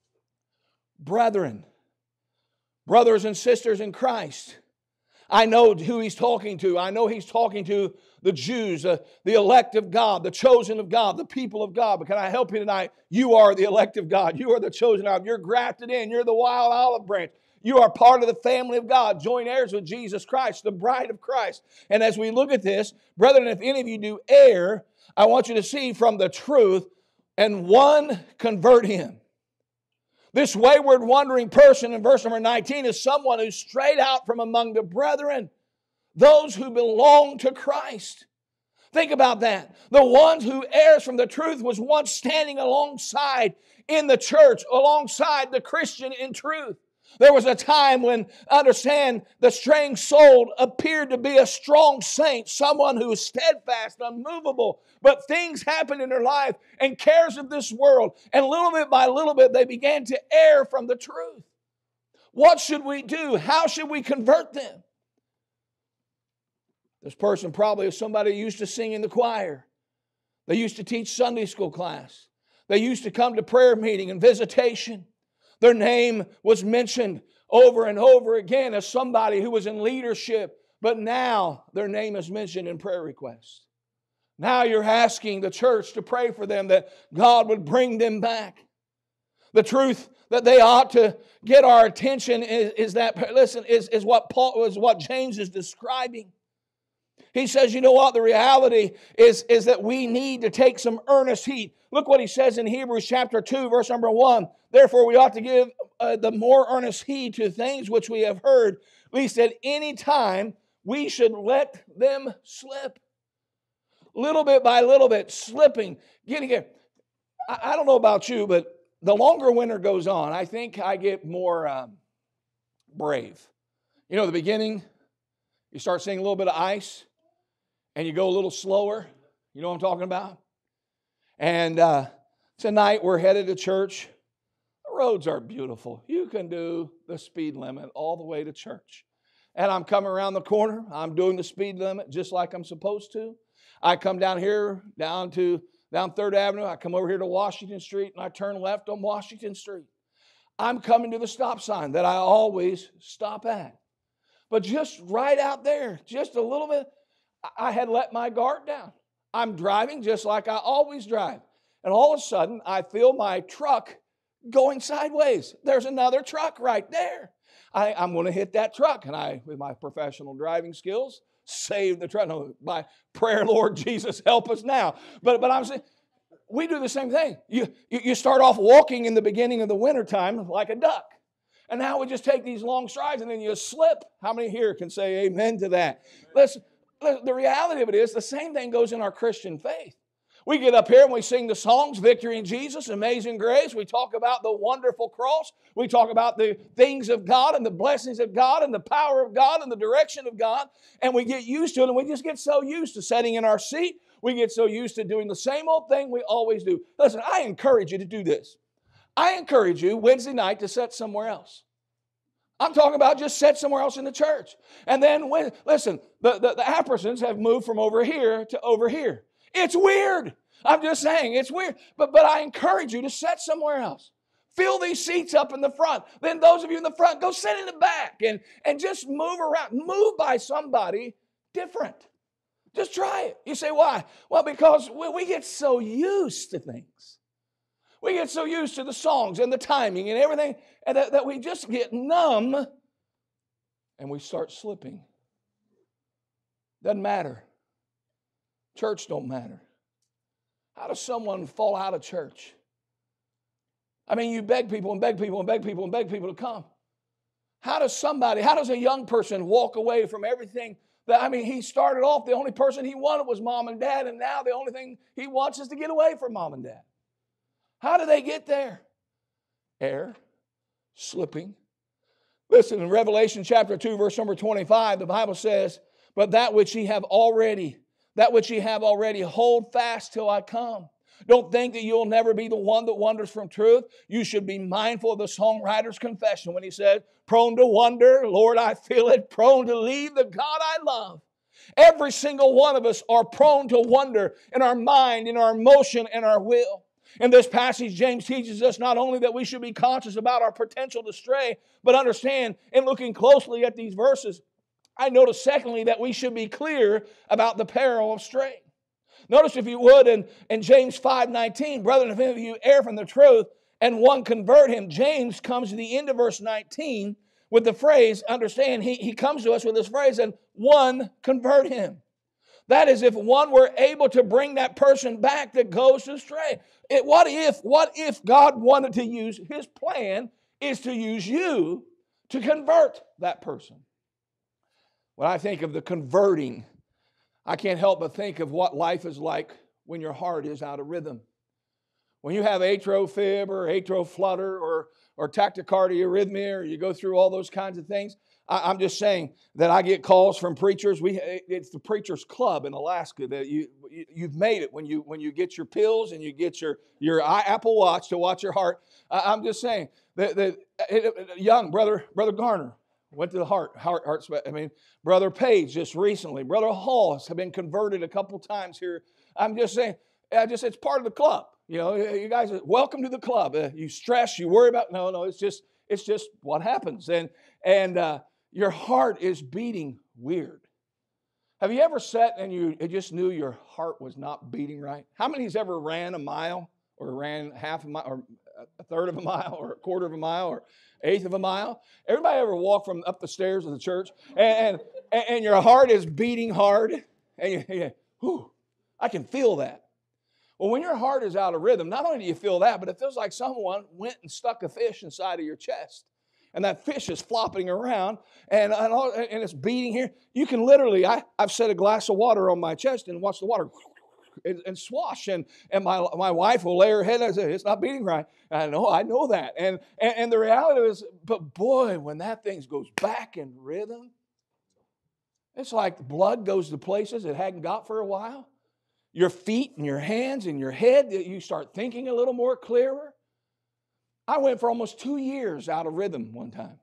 Speaker 14: Brethren. Brothers and sisters in Christ. I know who he's talking to. I know he's talking to the Jews, uh, the elect of God, the chosen of God, the people of God. But can I help you tonight? You are the elect of God. You are the chosen of God. You're grafted in. You're the wild olive branch. You are part of the family of God, joint heirs with Jesus Christ, the bride of Christ. And as we look at this, brethren, if any of you do err, I want you to see from the truth, and one convert him. This wayward, wandering person in verse number nineteen is someone who's strayed out from among the brethren, those who belong to Christ. Think about that. The one who errs from the truth was once standing alongside in the church, alongside the Christian in truth. There was a time when, understand, the straying soul appeared to be a strong saint, someone who was steadfast, unmovable. But things happened in their life and cares of this world. And little bit by little bit, they began to err from the truth. What should we do? How should we convert them? This person probably is somebody who used to sing in the choir. They used to teach Sunday school class. They used to come to prayer meeting and visitation. Their name was mentioned over and over again as somebody who was in leadership, but now their name is mentioned in prayer requests. Now you're asking the church to pray for them that God would bring them back. The truth that they ought to get our attention is, is that, listen, is, is what Paul, is what James is describing. He says, you know what, the reality is, is that we need to take some earnest heed. Look what he says in Hebrews chapter two, verse number one. Therefore, we ought to give uh, the more earnest heed to things which we have heard, lest at any time we should let them slip. Little bit by little bit, slipping, getting it. I, I don't know about you, but the longer winter goes on, I think I get more um, brave. You know, the beginning, you start seeing a little bit of ice, and you go a little slower. You know what I'm talking about? And uh, tonight we're headed to church. The roads are beautiful. You can do the speed limit all the way to church. And I'm coming around the corner. I'm doing the speed limit just like I'm supposed to. I come down here, down to down Third Avenue. I come over here to Washington Street, and I turn left on Washington Street. I'm coming to the stop sign that I always stop at. But just right out there, just a little bit, I had let my guard down. I'm driving just like I always drive. And all of a sudden, I feel my truck going sideways. There's another truck right there. I, I'm going to hit that truck. And I, with my professional driving skills, save the truck. No, by prayer, Lord Jesus, help us now. But, but I'm saying, we do the same thing. You, you, you start off walking in the beginning of the wintertime like a duck. And now we just take these long strides and then you slip. How many here can say amen to that? Listen. The reality of it is the same thing goes in our Christian faith. We get up here and we sing the songs, Victory in Jesus, Amazing Grace. We talk about the wonderful cross. We talk about the things of God and the blessings of God and the power of God and the direction of God. And we get used to it, and we just get so used to sitting in our seat. We get so used to doing the same old thing we always do. Listen, I encourage you to do this. I encourage you Wednesday night to sit somewhere else. I'm talking about just sit somewhere else in the church. And then, when, listen, the, the, the Appersons have moved from over here to over here. It's weird. I'm just saying, it's weird. But, but I encourage you to sit somewhere else. Fill these seats up in the front. Then those of you in the front, go sit in the back and, and just move around. Move by somebody different. Just try it. You say, why? Well, because we, we get so used to things. We get so used to the songs and the timing and everything and that, that we just get numb and we start slipping. Doesn't matter. Church don't matter. How does someone fall out of church? I mean, you beg people and beg people and beg people and beg people to come. How does somebody, how does a young person walk away from everything that, I mean, he started off, the only person he wanted was mom and dad, and now the only thing he wants is to get away from mom and dad. How do they get there? Air, slipping. Listen, in Revelation chapter two, verse number twenty-five, the Bible says, but that which ye have already, that which ye have already, hold fast till I come. Don't think that you'll never be the one that wanders from truth. You should be mindful of the songwriter's confession when he said, prone to wonder, Lord, I feel it, prone to leave the God I love. Every single one of us are prone to wonder in our mind, in our emotion, and our will. In this passage, James teaches us not only that we should be conscious about our potential to stray, but understand, in looking closely at these verses, I notice secondly that we should be clear about the peril of straying. Notice, if you would, in, in James five nineteen, brethren, if any of you err from the truth and one convert him, James comes to the end of verse nineteen with the phrase, understand, he, he comes to us with this phrase, and one convert him. That is, if one were able to bring that person back that goes astray. It, what if, what if God wanted to use, his plan is to use you to convert that person? When I think of the converting, I can't help but think of what life is like when your heart is out of rhythm. When you have atrial fib or atrial flutter or, or tachycardia arrhythmia, or you go through all those kinds of things, I, I'm just saying that I get calls from preachers. We It's the Preachers Club in Alaska that you, you've made it when you when you get your pills and you get your, your Apple Watch to watch your heart. I, I'm just saying that, that it, young brother, Brother Garner, went to the heart, heart, heart. I mean, Brother Page just recently. Brother Hall has been converted a couple times here. I'm just saying, I just it's part of the club. You know, you guys, welcome to the club. Uh, you stress, you worry about. No, no, it's just, it's just what happens. And and uh, your heart is beating weird. Have you ever sat and you just knew your heart was not beating right? How many's ever ran a mile or ran half a mile or a third of a mile or a quarter of a mile or eighth of a mile? Everybody ever walk from up the stairs of the church and and, and your heart is beating hard and you, you whew, I can feel that. Well, when your heart is out of rhythm, not only do you feel that, but it feels like someone went and stuck a fish inside of your chest. And that fish is flopping around and, and, all, and it's beating here. You can literally, I, I've set a glass of water on my chest and watch the water and, and swash. And, and my, my wife will lay her head and say, it's not beating right. And I know, I know that. And, and, and the reality is, but boy, when that thing goes back in rhythm, it's like the blood goes to places it hadn't got for a while. Your feet and your hands and your head, you start thinking a little more clearer. I went for almost two years out of rhythm one time.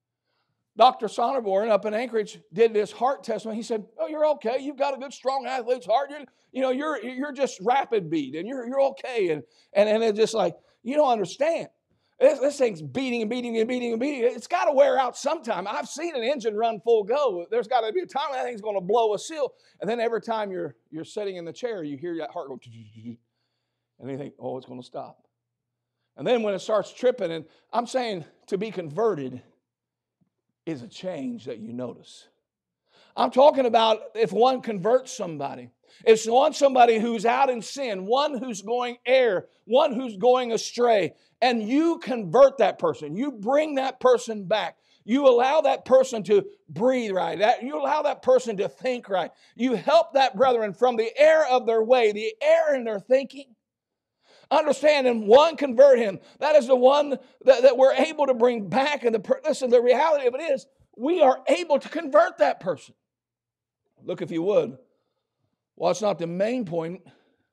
Speaker 14: Doctor Sonneborn up in Anchorage did this heart test. And he said, oh, you're okay. You've got a good, strong athlete's heart. You're, you know, you're, you're just rapid beat and you're, you're okay. And, and, and it's just like, you don't understand. This, this thing's beating and beating and beating and beating. It's got to wear out sometime. I've seen an engine run full go. There's got to be a time that thing's going to blow a seal. And then every time you're, you're sitting in the chair, you hear that heart go, and you think, oh, it's going to stop. And then when it starts tripping, and I'm saying to be converted is a change that you notice. I'm talking about if one converts somebody. It's one somebody who's out in sin, one who's going err, one who's going astray, and you convert that person. You bring that person back. You allow that person to breathe right. You allow that person to think right. You help that brethren from the error of their way, the error in their thinking. Understand, and one convert him. That is the one that, that we're able to bring back. And the listen, the reality of it is, we are able to convert that person. Look, if you would. While it's not the main point,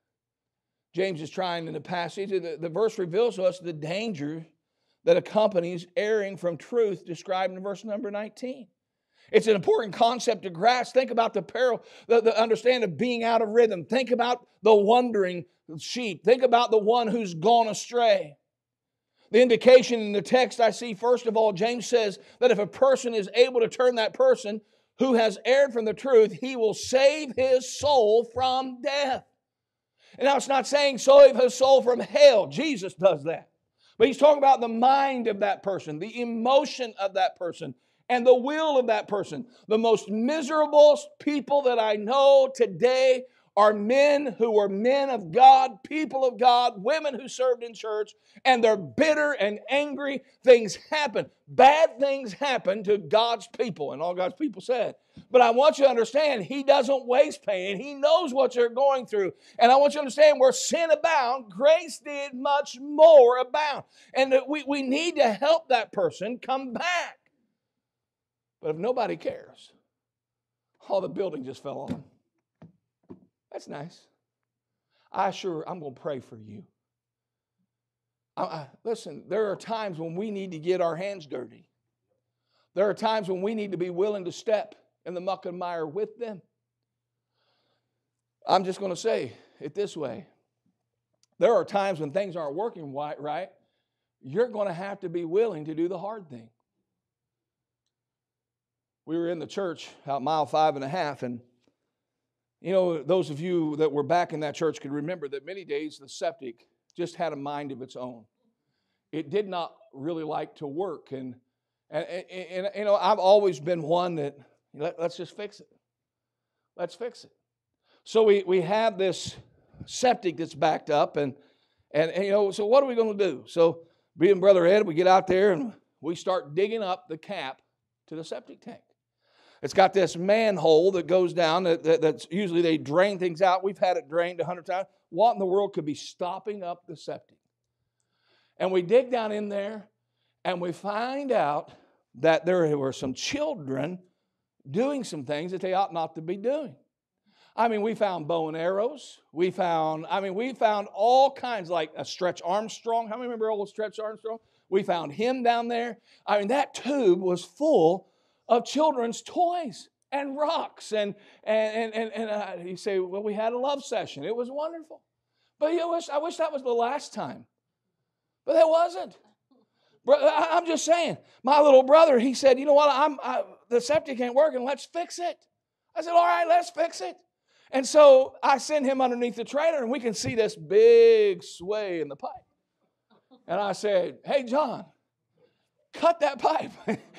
Speaker 14: James is trying in the passage. The, the verse reveals to us the danger that accompanies erring from truth, described in verse number nineteen. It's an important concept to grasp. Think about the peril, the, the understanding of being out of rhythm. Think about the wandering sheep. Think about the one who's gone astray. The indication in the text I see, first of all, James says that if a person is able to turn that person who has erred from the truth, he will save his soul from death. And now it's not saying save his soul from hell. Jesus does that. But he's talking about the mind of that person, the emotion of that person, and the will of that person. The most miserable people that I know today are men who were men of God, people of God, women who served in church, and they're bitter and angry. Things happen. Bad things happen to God's people, and all God's people said. But I want you to understand, He doesn't waste pain. He knows what you're going through. And I want you to understand, where sin abound, grace did much more abound. And that we, we need to help that person come back. But if nobody cares, oh, the building just fell on. That's nice. I sure, I'm going to pray for you. I, I, listen, there are times when we need to get our hands dirty. There are times when we need to be willing to step in the muck and mire with them. I'm just going to say it this way. There are times when things aren't working right. You're going to have to be willing to do the hard thing. We were in the church out mile five and a half, and you know, those of you that were back in that church could remember that many days the septic just had a mind of its own. It did not really like to work. And, and, and, and you know, I've always been one that, let, let's just fix it. Let's fix it. So we, we have this septic that's backed up. And, and, and, you know, so what are we going to do? So me and Brother Ed, we get out there and we start digging up the cap to the septic tank. It's got this manhole that goes down. That, that, that's usually they drain things out. We've had it drained a hundred times. What in the world could be stopping up the septic? And we dig down in there, and we find out that there were some children doing some things that they ought not to be doing. I mean, we found bow and arrows. We found, I mean, we found all kinds, like a Stretch Armstrong. How many remember old Stretch Armstrong? We found him down there. I mean, that tube was full of children's toys and rocks. And, and, and, and uh, you say, well, we had a love session. It was wonderful. But you know, I wish, I wish that was the last time. But that wasn't. I'm just saying, my little brother, he said, you know what, I'm, I, the septic ain't working, let's fix it. I said, all right, let's fix it. And so I send him underneath the trailer, and we can see this big sway in the pipe. And I said, hey, John, cut that pipe.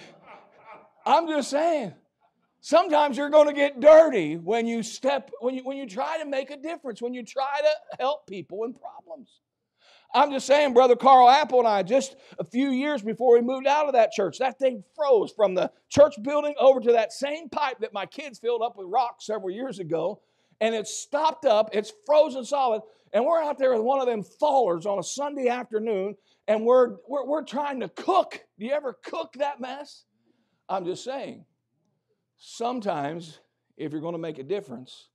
Speaker 14: I'm just saying, sometimes you're going to get dirty when you step, when you, when you try to make a difference, when you try to help people in problems. I'm just saying, Brother Carl Apple and I, just a few years before we moved out of that church, that thing froze from the church building over to that same pipe that my kids filled up with rocks several years ago, and it's stopped up, it's frozen solid, and we're out there with one of them fallers on a Sunday afternoon, and we're, we're, we're trying to cook. Do you ever cook that mess? I'm just saying, sometimes if you're going to make a difference,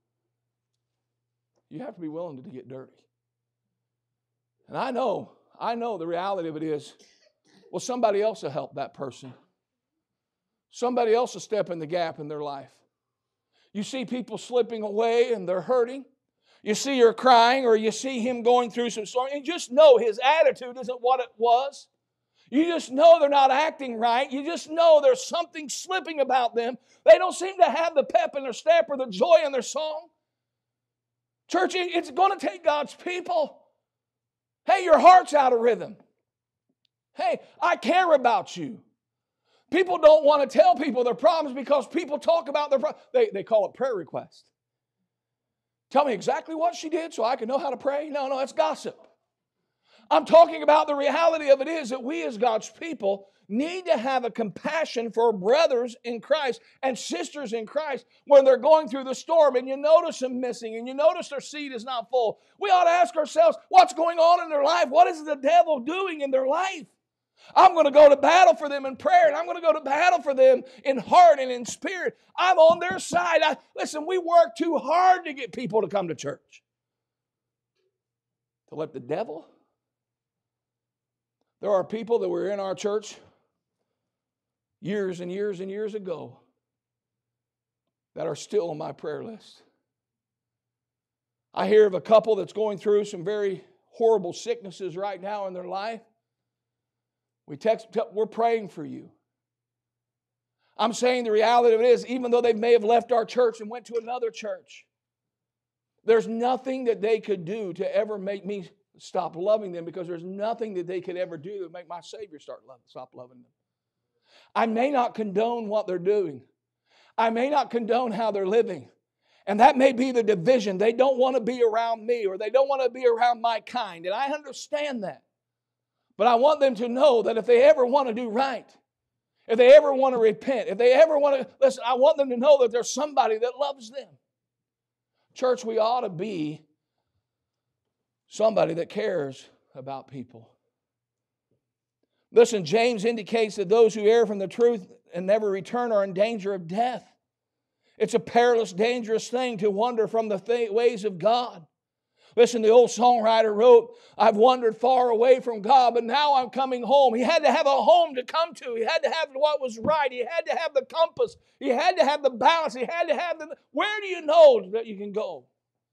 Speaker 14: you have to be willing to get dirty. And I know, I know the reality of it is, well, somebody else will help that person. Somebody else will step in the gap in their life. You see people slipping away and they're hurting. You see her crying, or you see him going through some storm, and just know his attitude isn't what it was. You just know they're not acting right. You just know there's something slipping about them. They don't seem to have the pep in their step or the joy in their song. Church, it's going to take God's people. Hey, your heart's out of rhythm. Hey, I care about you. People don't want to tell people their problems because people talk about their problems. They, they call it prayer request. Tell me exactly what she did so I can know how to pray. No, no, that's gossip. I'm talking about the reality of it is that we as God's people need to have a compassion for brothers in Christ and sisters in Christ when they're going through the storm and you notice them missing and you notice their seat is not full. We ought to ask ourselves, what's going on in their life? What is the devil doing in their life? I'm going to go to battle for them in prayer, and I'm going to go to battle for them in heart and in spirit. I'm on their side. I, listen, we work too hard to get people to come to church. To let the devil... There are people that were in our church years and years and years ago that are still on my prayer list. I hear of a couple that's going through some very horrible sicknesses right now in their life. We text, we're praying for you. I'm saying the reality of it is, even though they may have left our church and went to another church, there's nothing that they could do to ever make me stop loving them, because there's nothing that they could ever do to make my Savior start love, stop loving them. I may not condone what they're doing. I may not condone how they're living. And that may be the division. They don't want to be around me, or they don't want to be around my kind. And I understand that. But I want them to know that if they ever want to do right, if they ever want to repent, if they ever want to, listen, I want them to know that there's somebody that loves them. Church, we ought to be somebody that cares about people. Listen, James indicates that those who err from the truth and never return are in danger of death. It's a perilous, dangerous thing to wander from the th- ways of God. Listen, the old songwriter wrote, I've wandered far away from God, but now I'm coming home. He had to have a home to come to. He had to have what was right. He had to have the compass. He had to have the balance. He had to have the... Where do you know that you can go?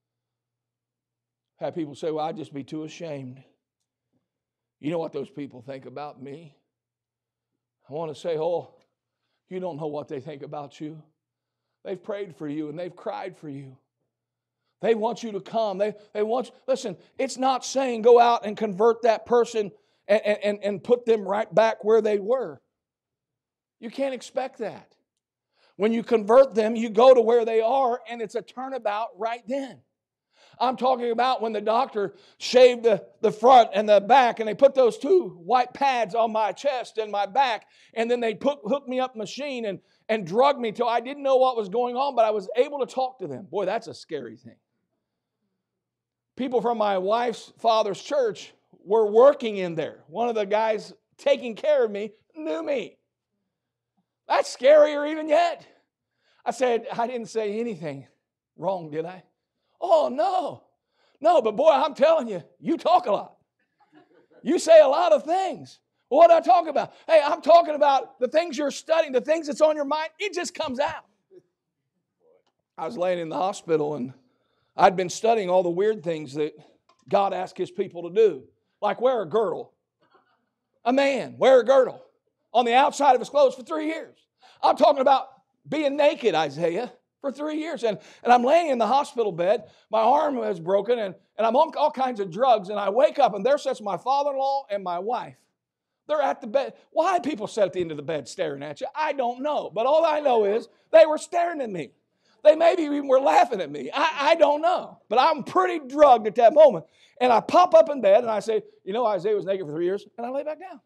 Speaker 14: Have people say, well, I'd just be too ashamed. You know what those people think about me? I want to say, oh, you don't know what they think about you. They've prayed for you and they've cried for you. They want you to come. They, they want you. Listen, it's not saying go out and convert that person and, and, and put them right back where they were. You can't expect that. When you convert them, you go to where they are, and it's a turnabout right then. I'm talking about when the doctor shaved the, the front and the back, and they put those two white pads on my chest and my back, and then they put, hooked me up machine and, and drugged me till I didn't know what was going on, but I was able to talk to them. Boy, that's a scary thing. People from my wife's father's church were working in there. One of the guys taking care of me knew me. That's scarier even yet. I said, I didn't say anything wrong, did I? Oh, no. No, but boy, I'm telling you, you talk a lot. You say a lot of things. What do I talk about? Hey, I'm talking about the things you're studying, the things that's on your mind. It just comes out. I was laying in the hospital, and I'd been studying all the weird things that God asked His people to do. Like wear a girdle. A man, wear a girdle on the outside of his clothes for three years. I'm talking about being naked, Isaiah, for three years. And, and I'm laying in the hospital bed. My arm is broken, and, and I'm on all kinds of drugs. And I wake up, and there sits my father-in-law and my wife. They're at the bed. Why people sit at the end of the bed staring at you, I don't know. But all I know is they were staring at me. They maybe even were laughing at me. I, I don't know. But I'm pretty drugged at that moment. And I pop up in bed, and I say, you know, Isaiah was naked for three years. And I lay back down.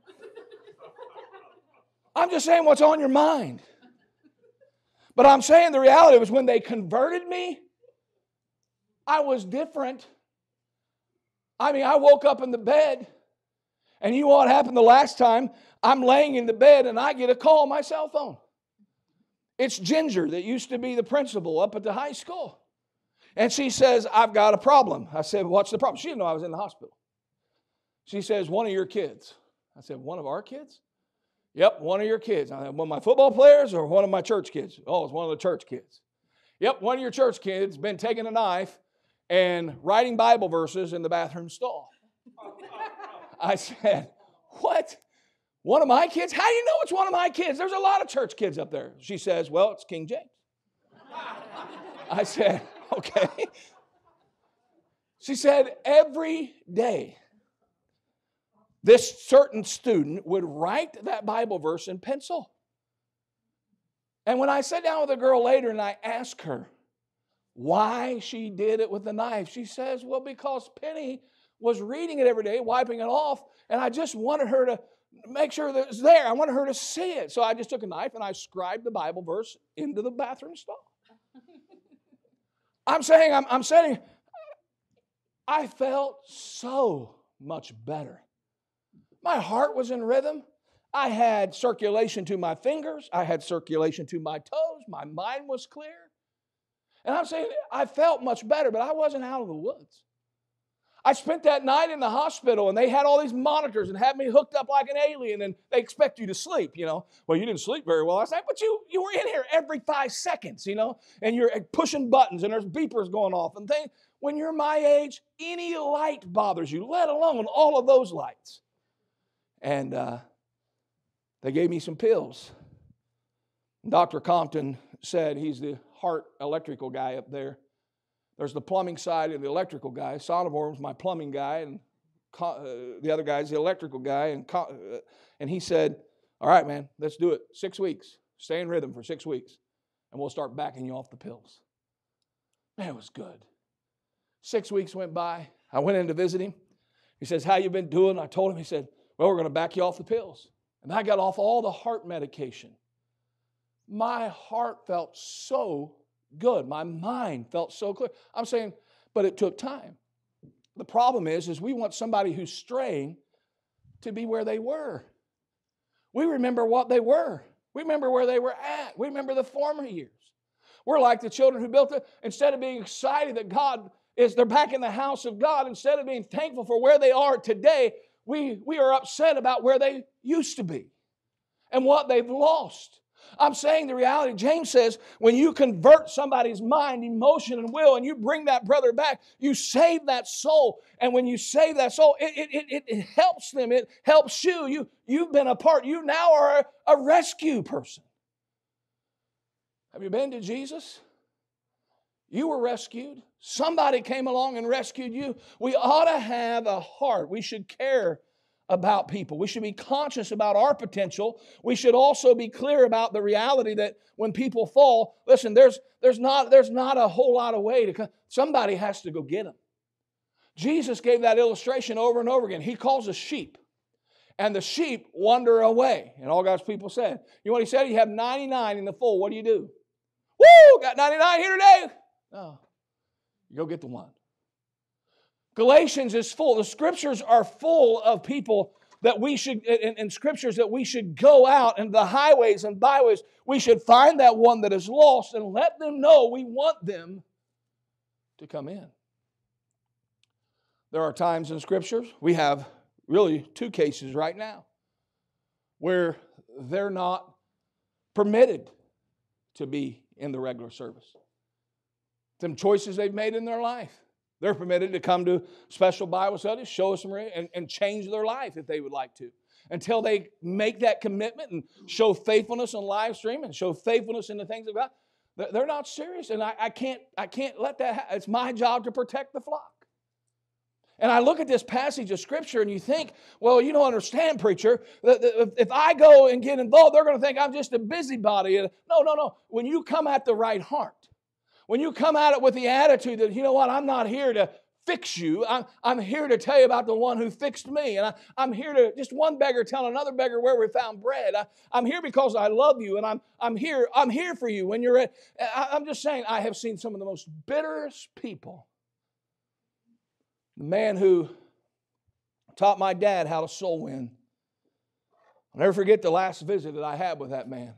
Speaker 14: I'm just saying what's on your mind. But I'm saying the reality was when they converted me, I was different. I mean, I woke up in the bed, and you know what happened the last time? I'm laying in the bed, and I get a call on my cell phone. It's Ginger that used to be the principal up at the high school. And she says, I've got a problem. I said, what's the problem? She didn't know I was in the hospital. She says, one of your kids. I said, one of our kids? Yep, one of your kids. I said, one of my football players or one of my church kids? Oh, it's one of the church kids. Yep, one of your church kids been taking a knife and writing Bible verses in the bathroom stall. I said, what? One of my kids? How do you know it's one of my kids? There's a lot of church kids up there. She says, well, it's King James. I said, okay. She said, every day, this certain student would write that Bible verse in pencil. And when I sat down with a girl later and I asked her why she did it with the knife, she says, well, because Penny was reading it every day, wiping it off, and I just wanted her to make sure that it's there. I wanted her to see it. So I just took a knife and I scribed the Bible verse into the bathroom stall. I'm saying, I'm, I'm saying, I felt so much better. My heart was in rhythm. I had circulation to my fingers. I had circulation to my toes. My mind was clear. And I'm saying I felt much better, but I wasn't out of the woods. I spent that night in the hospital, and they had all these monitors and had me hooked up like an alien, and they expect you to sleep, you know. Well, you didn't sleep very well. I said, but you, you were in here every five seconds, you know, and you're pushing buttons, and there's beepers going off. And things. When you're my age, any light bothers you, let alone all of those lights. And uh, they gave me some pills. Doctor Compton said, he's the heart electrical guy up there. There's the plumbing side and the electrical guy. Sonovorm's my plumbing guy, and uh, the other guy's the electrical guy. And, uh, and he said, all right, man, let's do it. Six weeks. Stay in rhythm for six weeks. And we'll start backing you off the pills. Man, it was good. Six weeks went by. I went in to visit him. He says, how you been doing? I told him, he said, well, we're going to back you off the pills. And I got off all the heart medication. My heart felt so good. My mind felt so clear. I'm saying, but it took time. The problem is, is we want somebody who's straying to be where they were. We remember what they were. We remember where they were at. We remember the former years. We're like the children who built it. Instead of being excited that God is, they're back in the house of God, instead of being thankful for where they are today, we, we are upset about where they used to be and what they've lost. I'm saying the reality. James says, when you convert somebody's mind, emotion, and will, and you bring that brother back, you save that soul. And when you save that soul, it, it, it, it helps them. It helps you. you. You've been a part. You now are a, a rescue person. Have you been to Jesus? You were rescued. Somebody came along and rescued you. We ought to have a heart. We should care about people. We should be conscious about our potential. We should also be clear about the reality that when people fall, listen, there's, there's, not, there's not a whole lot of way to come. Somebody has to go get them. Jesus gave that illustration over and over again. He calls us sheep. And the sheep wander away. And all God's people said. You know what he said? You have ninety-nine in the fold. What do you do? Woo! Got ninety-nine here today. No. You go get the one. Galatians is full. The scriptures are full of people that we should, and, and scriptures that we should go out into the highways and byways. We should find that one that is lost and let them know we want them to come in. There are times in scriptures, we have really two cases right now, where they're not permitted to be in the regular service. Some choices they've made in their life. They're permitted to come to special Bible studies, show us some, and, and change their life if they would like to. Until they make that commitment and show faithfulness on live stream and show faithfulness in the things of God, they're not serious. And I, I can't, I can't let that happen. It's my job to protect the flock. And I look at this passage of Scripture and you think, well, you don't understand, preacher. If I go and get involved, they're going to think I'm just a busybody. No, no, no. When you come at the right heart, when you come at it with the attitude that, you know what, I'm not here to fix you. I'm, I'm here to tell you about the one who fixed me. And I, I'm here to, just one beggar tell another beggar where we found bread. I, I'm here because I love you, and I'm, I'm here I'm here for you when you're at, I, I'm just saying, I have seen some of the most bitterest people. The man who taught my dad how to soul win. I'll never forget the last visit that I had with that man.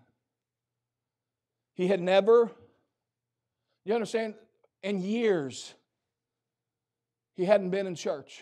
Speaker 14: He had never, you understand, in years, he hadn't been in church.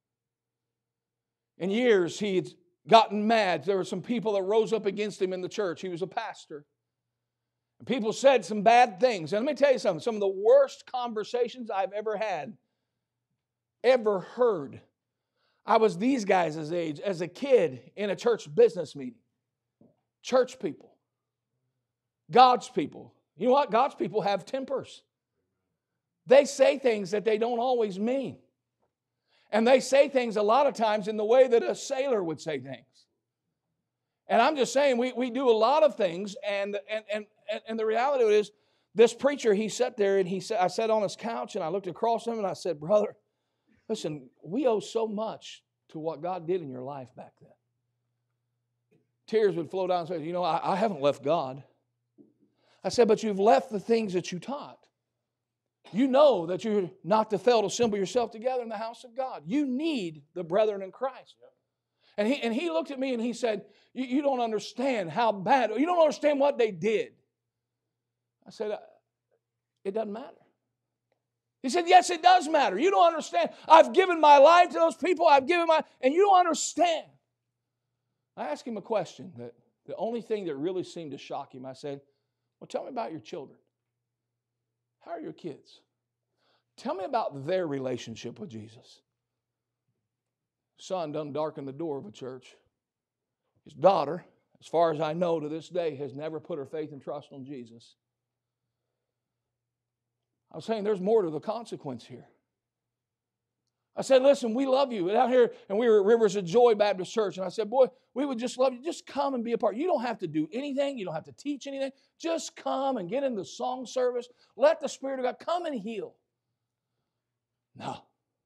Speaker 14: In years, he had gotten mad. There were some people that rose up against him in the church. He was a pastor. And people said some bad things. And let me tell you something. Some of the worst conversations I've ever had, ever heard. I was these guys' age as a kid in a church business meeting. Church people. God's people. You know what? God's people have tempers. They say things that they don't always mean. And they say things a lot of times in the way that a sailor would say things. And I'm just saying, we, we do a lot of things, and, and, and, and the reality of it is, this preacher, he sat there, and he said, I sat on his couch, and I looked across him, and I said, brother, listen, we owe so much to what God did in your life back then. Tears would flow down and say, you know, I, I haven't left God. I said, but you've left the things that you taught. You know that you're not to fail to assemble yourself together in the house of God. You need the brethren in Christ. And he, and he looked at me and he said, you, you don't understand how bad, you don't understand what they did. I said, it doesn't matter. He said, yes, it does matter. You don't understand. I've given my life to those people. I've given my, and you don't understand. I asked him a question that the only thing that really seemed to shock him, I said, well, tell me about your children. How are your kids? Tell me about their relationship with Jesus. Son done darkened the door of a church. His daughter, as far as I know to this day, has never put her faith and trust on Jesus. I'm saying there's more to the consequence here. I said, listen, we love you. And out here, and we were at Rivers of Joy Baptist Church, and I said, boy, we would just love you. Just come and be a part. You don't have to do anything. You don't have to teach anything. Just come and get in the song service. Let the Spirit of God come and heal. No.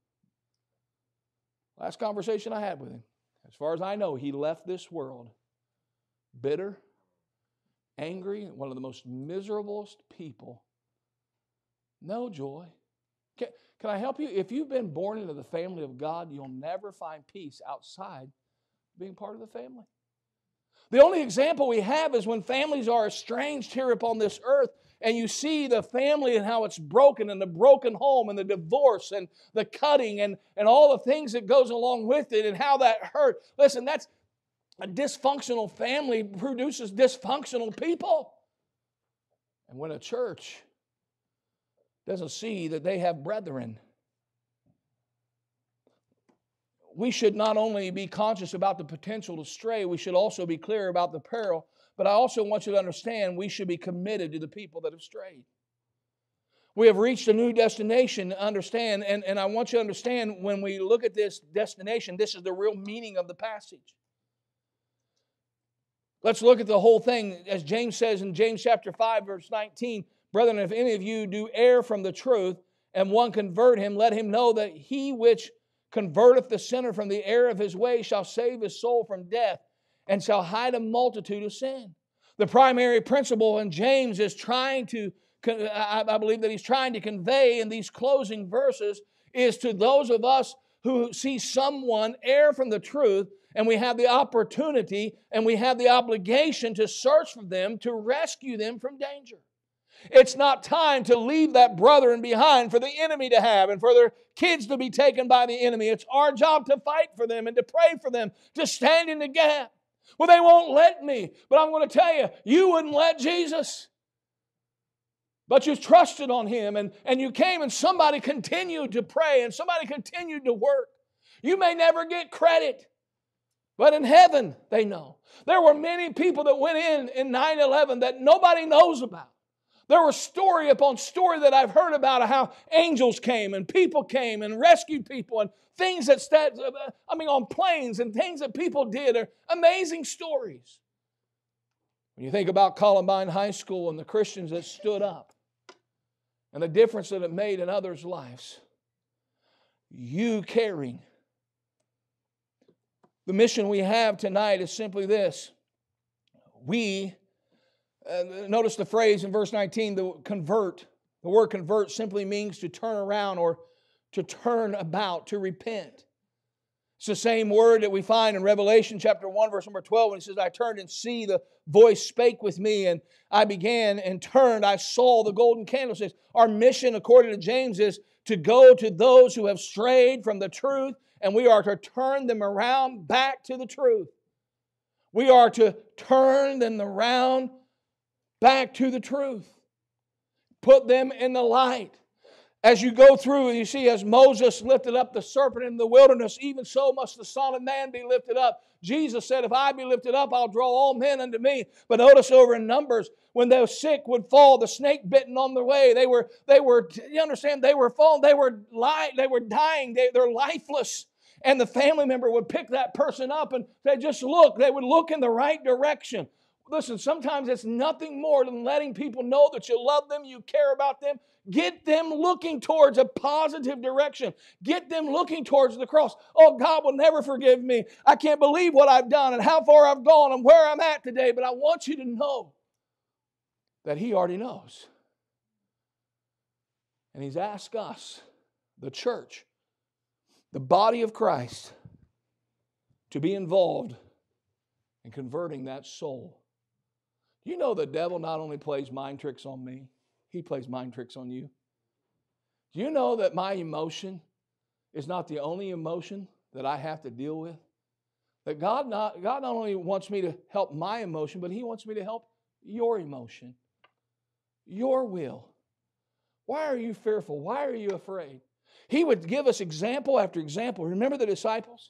Speaker 14: Last conversation I had with him, as far as I know, he left this world bitter, angry, one of the most miserablest people. No joy. Can, can I help you? If you've been born into the family of God, you'll never find peace outside being part of the family. The only example we have is when families are estranged here upon this earth, and you see the family and how it's broken, and the broken home, and the divorce, and the cutting, and, and all the things that goes along with it, and how that hurt. Listen, that's a dysfunctional family produces dysfunctional people. And when a church doesn't see that they have brethren, we should not only be conscious about the potential to stray, we should also be clear about the peril. But I also want you to understand we should be committed to the people that have strayed. We have reached a new destination, understand, and, and I want you to understand when we look at this destination, this is the real meaning of the passage. Let's look at the whole thing. As James says in James chapter five, verse nineteen, brethren, if any of you do err from the truth, and one convert him, let him know that he which converteth the sinner from the error of his way shall save his soul from death, and shall hide a multitude of sin. The primary principle in James is trying to, I believe that he's trying to convey in these closing verses, is to those of us who see someone err from the truth, and we have the opportunity and we have the obligation to search for them, to rescue them from danger. It's not time to leave that brethren behind for the enemy to have and for their kids to be taken by the enemy. It's our job to fight for them and to pray for them, to stand in the gap. Well, they won't let me. But I'm going to tell you, you wouldn't let Jesus. But you trusted on Him, and, and you came and somebody continued to pray and somebody continued to work. You may never get credit, but in heaven they know. There were many people that went in in nine eleven that nobody knows about. There was story upon story that I've heard about how angels came and people came and rescued people and things that, I mean, on planes and things that people did are amazing stories. When you think about Columbine High School and the Christians that stood up and the difference that it made in others' lives, you caring. The mission we have tonight is simply this. We Uh, notice the phrase in verse nineteen, the convert. The word convert simply means to turn around or to turn about, to repent. It's the same word that we find in Revelation chapter one, verse number twelve, when it says, I turned and see the voice spake with me, and I began and turned, I saw the golden candlesticks. Our mission, according to James, is to go to those who have strayed from the truth, and we are to turn them around back to the truth. We are to turn them around back to the truth. Put them in the light. As you go through, you see, as Moses lifted up the serpent in the wilderness, even so must the Son of Man be lifted up. Jesus said, if I be lifted up, I'll draw all men unto me. But notice over in Numbers, when the sick would fall, the snake bitten on the way, they were, they were, you understand, they were falling, they were li- they were dying, they, they're lifeless. And the family member would pick that person up and they just look, they would look in the right direction. Listen, sometimes it's nothing more than letting people know that you love them, you care about them. Get them looking towards a positive direction. Get them looking towards the cross. Oh, God will never forgive me. I can't believe what I've done and how far I've gone and where I'm at today. But I want you to know that He already knows. And He's asked us, the church, the body of Christ, to be involved in converting that soul. Do you know the devil not only plays mind tricks on me, he plays mind tricks on you? Do you know that my emotion is not the only emotion that I have to deal with? That God not, God not only wants me to help my emotion, but He wants me to help your emotion, your will. Why are you fearful? Why are you afraid? He would give us example after example. Remember the disciples?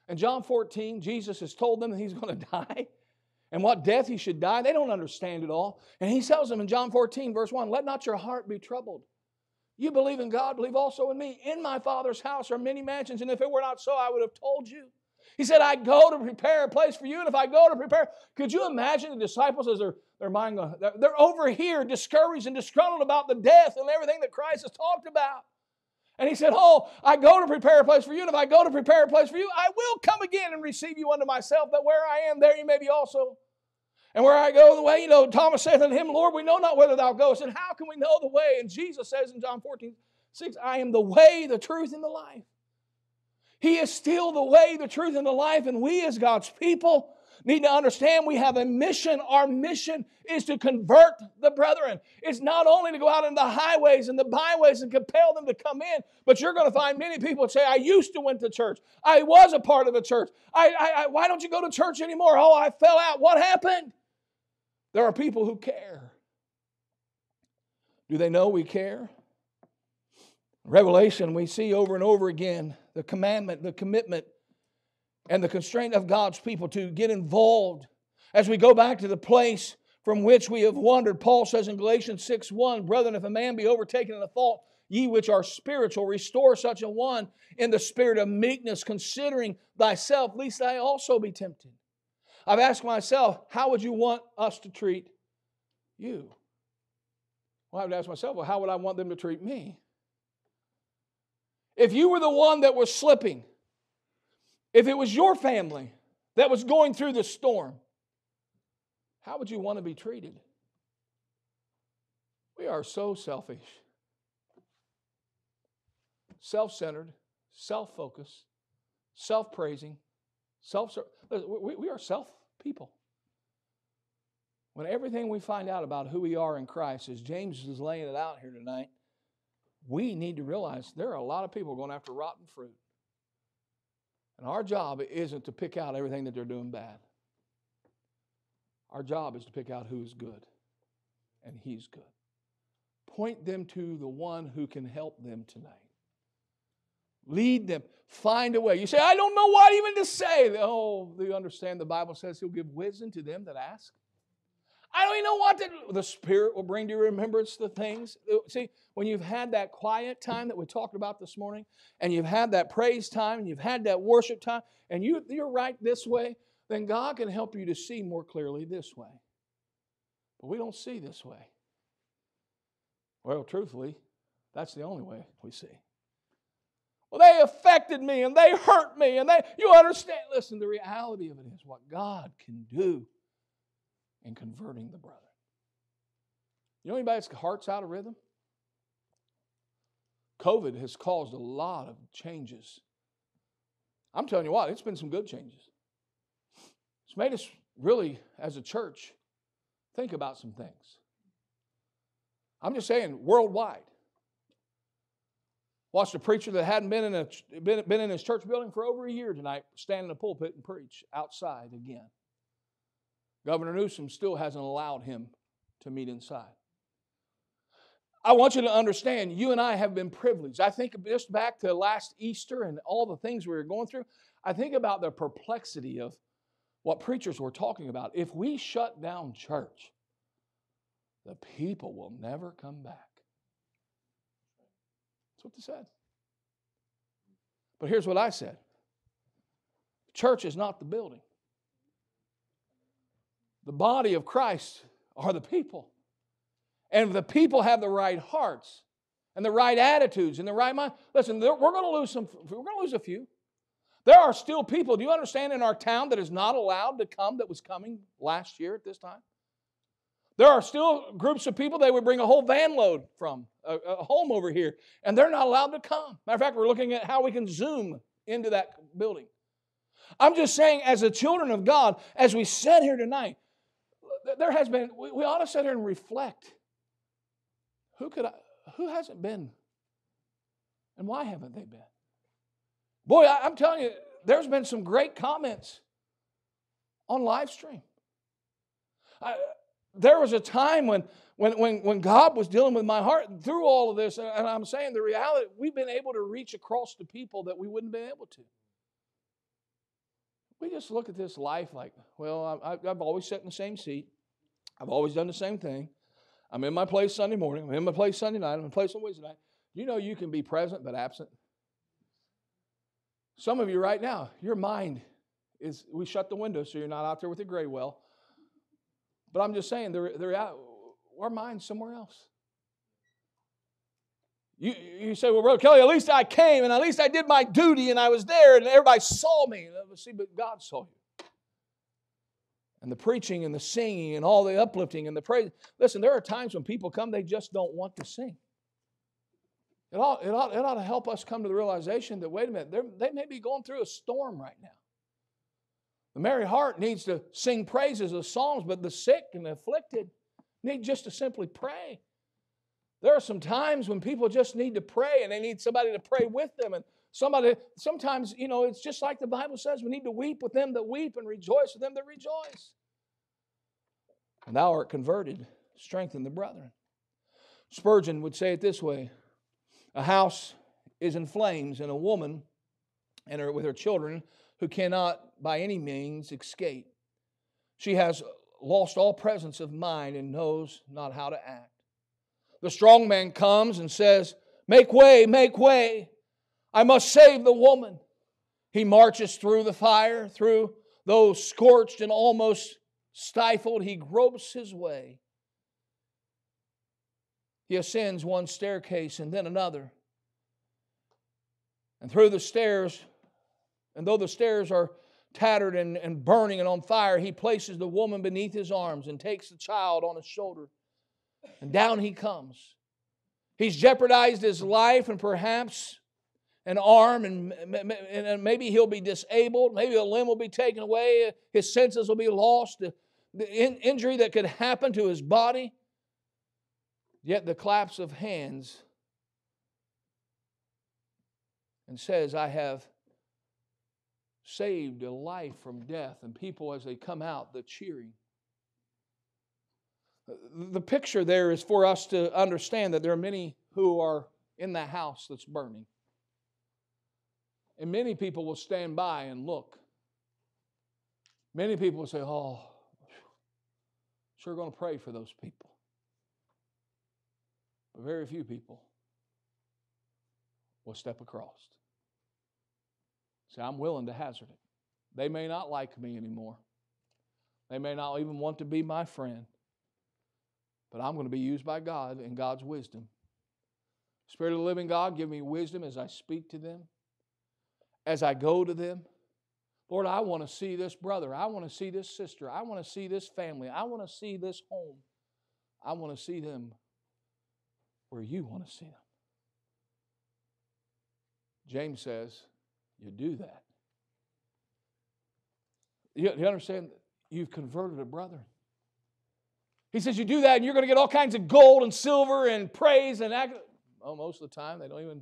Speaker 14: In John fourteen, Jesus has told them that He's going to die and what death He should die. They don't understand it all. And He tells them in John fourteen, verse one, let not your heart be troubled. You believe in God, believe also in me. In my Father's house are many mansions, and if it were not so, I would have told you. He said, I go to prepare a place for you, and if I go to prepare, could you imagine the disciples as their, their mind going, they're, they're over here discouraged and disgruntled about the death and everything that Christ has talked about. And He said, oh, I go to prepare a place for you, and if I go to prepare a place for you, I will come again and receive you unto myself, that where I am, there you may be also. And where I go the way, you know, Thomas saith unto Him, Lord, we know not whither thou goest, and how can we know the way? And Jesus says in John fourteen, six, I am the way, the truth, and the life. He is still the way, the truth, and the life, and we as God's people need to understand we have a mission. Our mission is to convert the brethren. It's not only to go out into the highways and the byways and compel them to come in, but you're going to find many people say, I used to went to church. I was a part of a church. I, I, I, why don't you go to church anymore? Oh, I fell out. What happened? There are people who care. Do they know we care? Revelation, we see over and over again the commandment, the commitment, and the constraint of God's people to get involved. As we go back to the place from which we have wandered, Paul says in Galatians six one, brethren, if a man be overtaken in a fault, ye which are spiritual, restore such a one in the spirit of meekness, considering thyself, lest I also be tempted. I've asked myself, how would you want us to treat you? Well, I would ask myself, well, how would I want them to treat me? If you were the one that was slipping, if it was your family that was going through the storm, how would you want to be treated? We are so selfish, self-centered, self-focused, self-praising, self we, we are self-people. When everything we find out about who we are in Christ, as James is laying it out here tonight, we need to realize there are a lot of people going after rotten fruit. And our job isn't to pick out everything that they're doing bad. Our job is to pick out who is good, and He's good. Point them to the one who can help them tonight. Lead them. Find a way. You say, I don't know what even to say. Oh, do you understand the Bible says He'll give wisdom to them that ask? I don't even know what to do. The Spirit will bring to your remembrance the things. See, when you've had that quiet time that we talked about this morning, and you've had that praise time, and you've had that worship time, and you, you're right this way, then God can help you to see more clearly this way. But we don't see this way. Well, truthfully, that's the only way we see. Well, they affected me, and they hurt me, and they, you understand. Listen, the reality of it is what God can do in converting the brethren. You know anybody's heart's out of rhythm? COVID has caused a lot of changes. I'm telling you what, it's been some good changes. It's made us really, as a church, think about some things. I'm just saying, worldwide. Watched a preacher that hadn't been in, a, been, been in his church building for over a year tonight stand in a pulpit and preach outside again. Governor Newsom still hasn't allowed him to meet inside. I want you to understand, you and I have been privileged. I think just back to last Easter and all the things we were going through, I think about the perplexity of what preachers were talking about. If we shut down church, the people will never come back. That's what they said. But here's what I said. Church is not the building. The body of Christ are the people. And if the people have the right hearts and the right attitudes and the right mind, listen, we're going to lose some, we're going to lose a few. There are still people, do you understand, in our town that is not allowed to come that was coming last year at this time? There are still groups of people they would bring a whole van load from, a, a home over here, and they're not allowed to come. Matter of fact, we're looking at how we can Zoom into that building. I'm just saying, as the children of God, as we sit here tonight, there has been, we, we ought to sit here and reflect. Who could I, who hasn't been? And why haven't they been? Boy, I, I'm telling you, there's been some great comments on live stream. I, there was a time when, when, when, when God was dealing with my heart through all of this, and, and I'm saying the reality, we've been able to reach across to people that we wouldn't have been able to. we just look at this life like, well, I, I've always sat in the same seat. I've always done the same thing. I'm in my place Sunday morning. I'm in my place Sunday night. I'm in my place on Wednesday night. You know you can be present but absent. Some of you right now, your mind is, we shut the window so you're not out there with the gray well. But I'm just saying, they're, they're out, our mind's somewhere else. You, you say, well, Brother Kelly, at least I came and at least I did my duty and I was there and everybody saw me. See, but God saw you. And the preaching and the singing and all the uplifting and the praise. Listen, there are times when people come, they just don't want to sing. It ought, it ought, it ought to help us come to the realization that, wait a minute, they may be going through a storm right now. The merry heart needs to sing praises of psalms, but the sick and the afflicted need just to simply pray. There are some times when people just need to pray and they need somebody to pray with them. And somebody, sometimes, you know, it's just like the Bible says, we need to weep with them that weep and rejoice with them that rejoice. And thou art converted, strengthen the brethren. Spurgeon would say it this way: a house is in flames, and a woman and her, with her children who cannot by any means escape. She has lost all presence of mind and knows not how to act. The strong man comes and says, make way, make way. I must save the woman. He marches through the fire, through those scorched and almost stifled. He gropes his way. He ascends one staircase and then another. And through the stairs, and though the stairs are tattered and, and burning and on fire, he places the woman beneath his arms and takes the child on his shoulder. And down he comes. He's jeopardized his life and perhaps an arm, and, and maybe he'll be disabled. Maybe a limb will be taken away. His senses will be lost. The, the in, injury that could happen to his body. Yet the claps of hands and says, I have saved a life from death. And people, as they come out, the cheering. The picture there is for us to understand that there are many who are in the house that's burning. And many people will stand by and look. Many people will say, oh, sure going to pray for those people. But very few people will step across. Say, I'm willing to hazard it. They may not like me anymore. They may not even want to be my friend. But I'm going to be used by God in God's wisdom. Spirit of the living God, give me wisdom as I speak to them, as I go to them. Lord, I want to see this brother. I want to see this sister. I want to see this family. I want to see this home. I want to see them where you want to see them. James says, you do that. You, you understand? You've converted a brother. He says you do that and you're going to get all kinds of gold and silver and praise and act. Well, most of the time they don't even.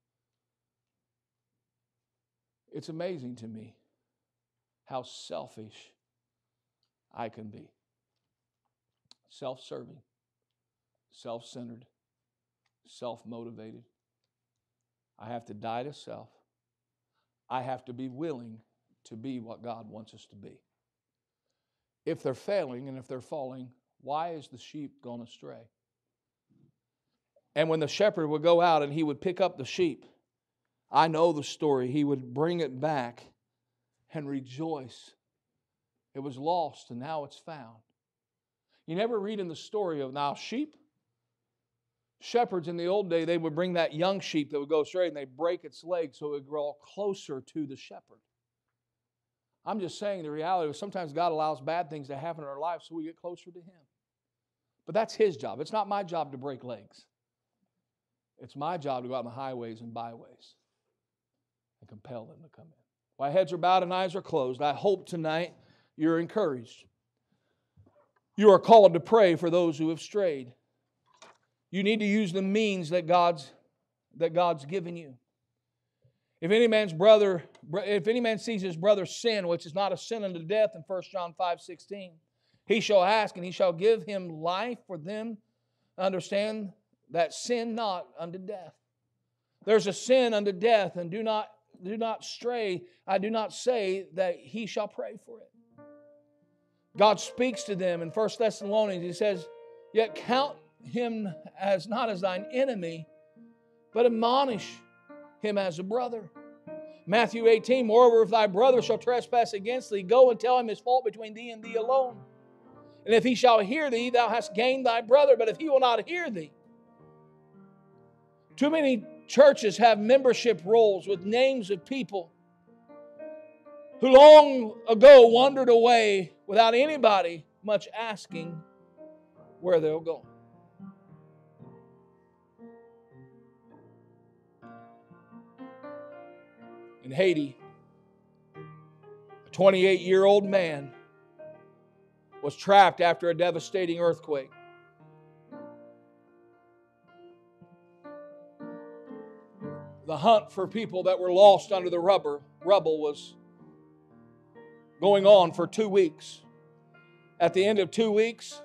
Speaker 14: It's amazing to me how selfish I can be. Self-serving, self-centered, self-motivated. I have to die to self. I have to be willing to be what God wants us to be. If they're failing and if they're falling, why is the sheep gone astray? And when the shepherd would go out and he would pick up the sheep, I know the story, he would bring it back and rejoice. It was lost and now it's found. You never read in the story of now sheep. Shepherds in the old day, they would bring that young sheep that would go astray and they'd break its leg so it would grow closer to the shepherd. I'm just saying the reality is sometimes God allows bad things to happen in our lives so we get closer to Him. But that's His job. It's not my job to break legs. It's my job to go out on the highways and byways and compel them to come in. While heads are bowed and eyes are closed, I hope tonight you're encouraged. You are called to pray for those who have strayed. You need to use the means that God's, that God's given you. If any man's brother, if any man sees his brother sin, which is not a sin unto death in First John five sixteen, he shall ask, and he shall give him life for them to understand that sin not unto death. There's a sin unto death, and do not do not stray, I do not say that he shall pray for it. God speaks to them in First Thessalonians. He says, yet count him as not as thine enemy, but admonish him as a brother. Matthew eighteen, moreover, if thy brother shall trespass against thee, go and tell him his fault between thee and thee alone. And if he shall hear thee, thou hast gained thy brother. But if he will not hear thee, too many churches have membership rolls with names of people who long ago wandered away without anybody much asking where they'll go. In Haiti, a twenty-eight-year-old man was trapped after a devastating earthquake. The hunt for people that were lost under the rubber, rubble was going on for two weeks. At the end of two weeks,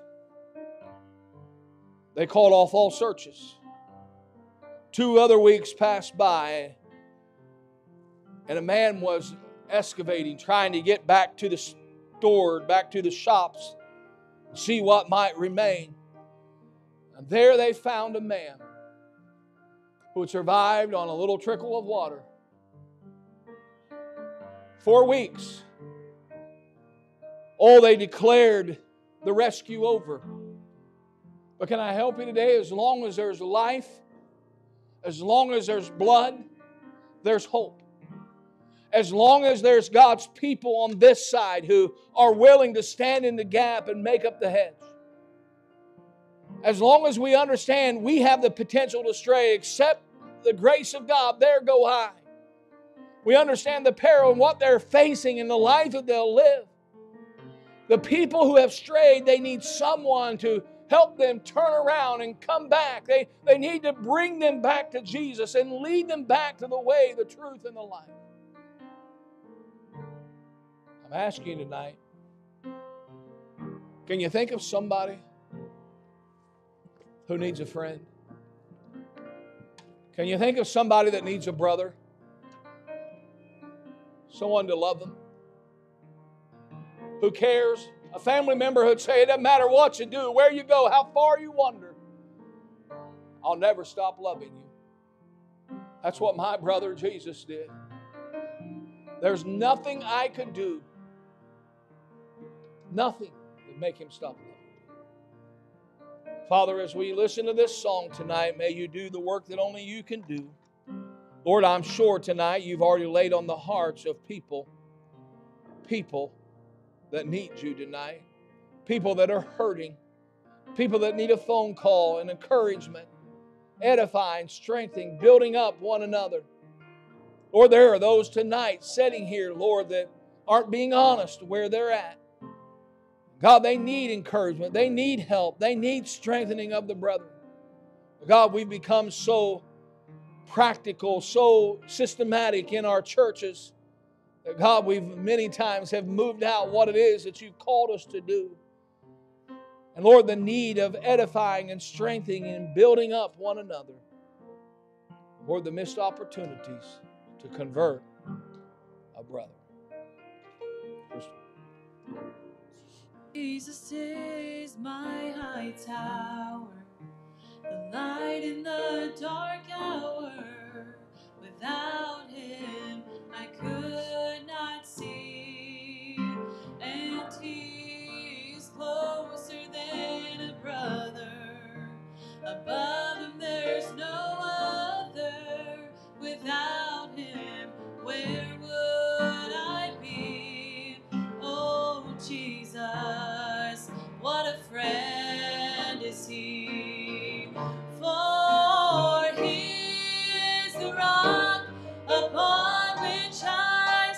Speaker 14: they called off all searches. Two other weeks passed by, and a man was excavating, trying to get back to the store, back to the shops, see what might remain. And there they found a man who had survived on a little trickle of water. Four weeks. Oh, they declared the rescue over. But can I help you today? As long as there's life, as long as there's blood, there's hope. As long as there's God's people on this side who are willing to stand in the gap and make up the hedge. As long as we understand we have the potential to stray, except the grace of God, there go I. We understand the peril and what they're facing and the life that they'll live. The people who have strayed, they need someone to help them turn around and come back. They, they need to bring them back to Jesus and lead them back to the way, the truth, and the life. I'm asking you tonight, can you think of somebody who needs a friend? Can you think of somebody that needs a brother? Someone to love them? Who cares? A family member who'd say, it doesn't matter what you do, where you go, how far you wander, I'll never stop loving you. That's what my brother Jesus did. There's nothing I could do, nothing would make him stop loving me. Father, as we listen to this song tonight, may you do the work that only you can do. Lord, I'm sure tonight you've already laid on the hearts of people, people that need you tonight, people that are hurting, people that need a phone call and encouragement, edifying, strengthening, building up one another. Lord, there are those tonight sitting here, Lord, that aren't being honest where they're at. God, they need encouragement. They need help. They need strengthening of the brethren. God, we've become so practical, so systematic in our churches that, God, we've many times have moved out what it is that you've called us to do. And Lord, the need of edifying and strengthening and building up one another. Lord, the missed opportunities to convert a brother.
Speaker 3: Jesus is my high tower, the light in the dark hour. Without him, I could not see, and he is closer than a brother. Above him, there's no other. Without him, where would I be? Oh, Jesus, what a friend is he. For he is the rock upon which I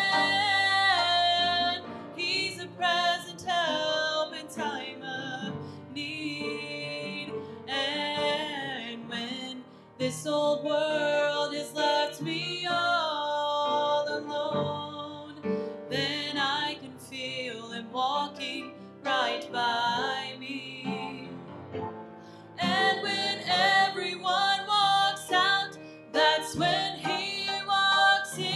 Speaker 3: stand. He's a present help in time of need. And when this old world has left me all alone, then I can feel him walking right by me. And when everyone walks out, that's when he walks in.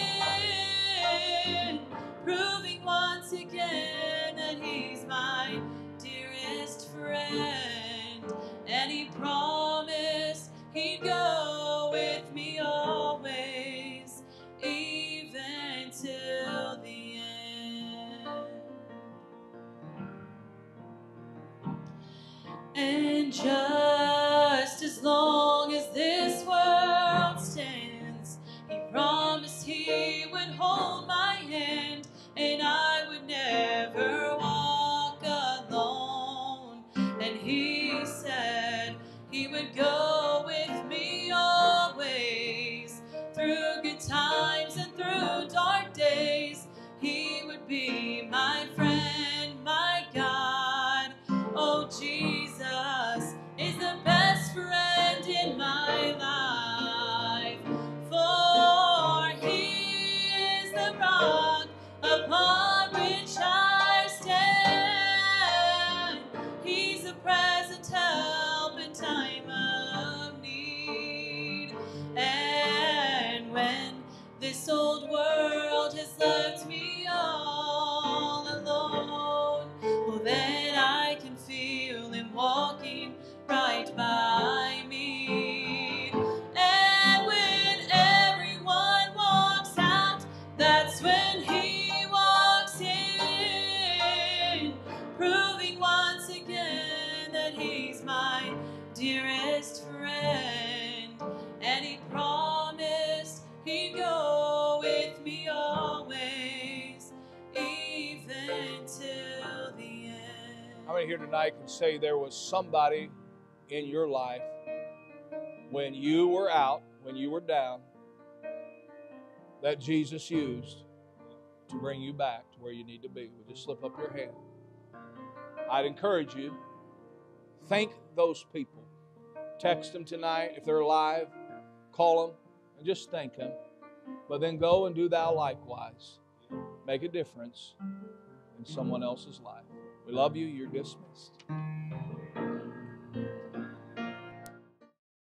Speaker 3: And just as long as this world stands, He promised He would hold my hand, and I would never walk alone. And He said He would go with me always, through good times and through dark days. He would be my friend, my God. Oh, Jesus is the best friend in my life, for He is the rock upon which I stand. He's a present help in time of need. And when this old world has left me all alone, well, then I can feel Him walking right by me. And when everyone walks out, that's when He walks in, proving once again that He's my dearest friend. And He promised He'd go with me always, even till the end.
Speaker 14: How many here tonight can say there was somebody in your life when you were out, when you were down, that Jesus used to bring you back to where you need to be? Would you slip up your hand? I'd encourage you, thank those people. Text them tonight if they're alive. Call them and just thank them. But then go and do thou likewise. Make a difference in someone else's life. We love you. You're dismissed.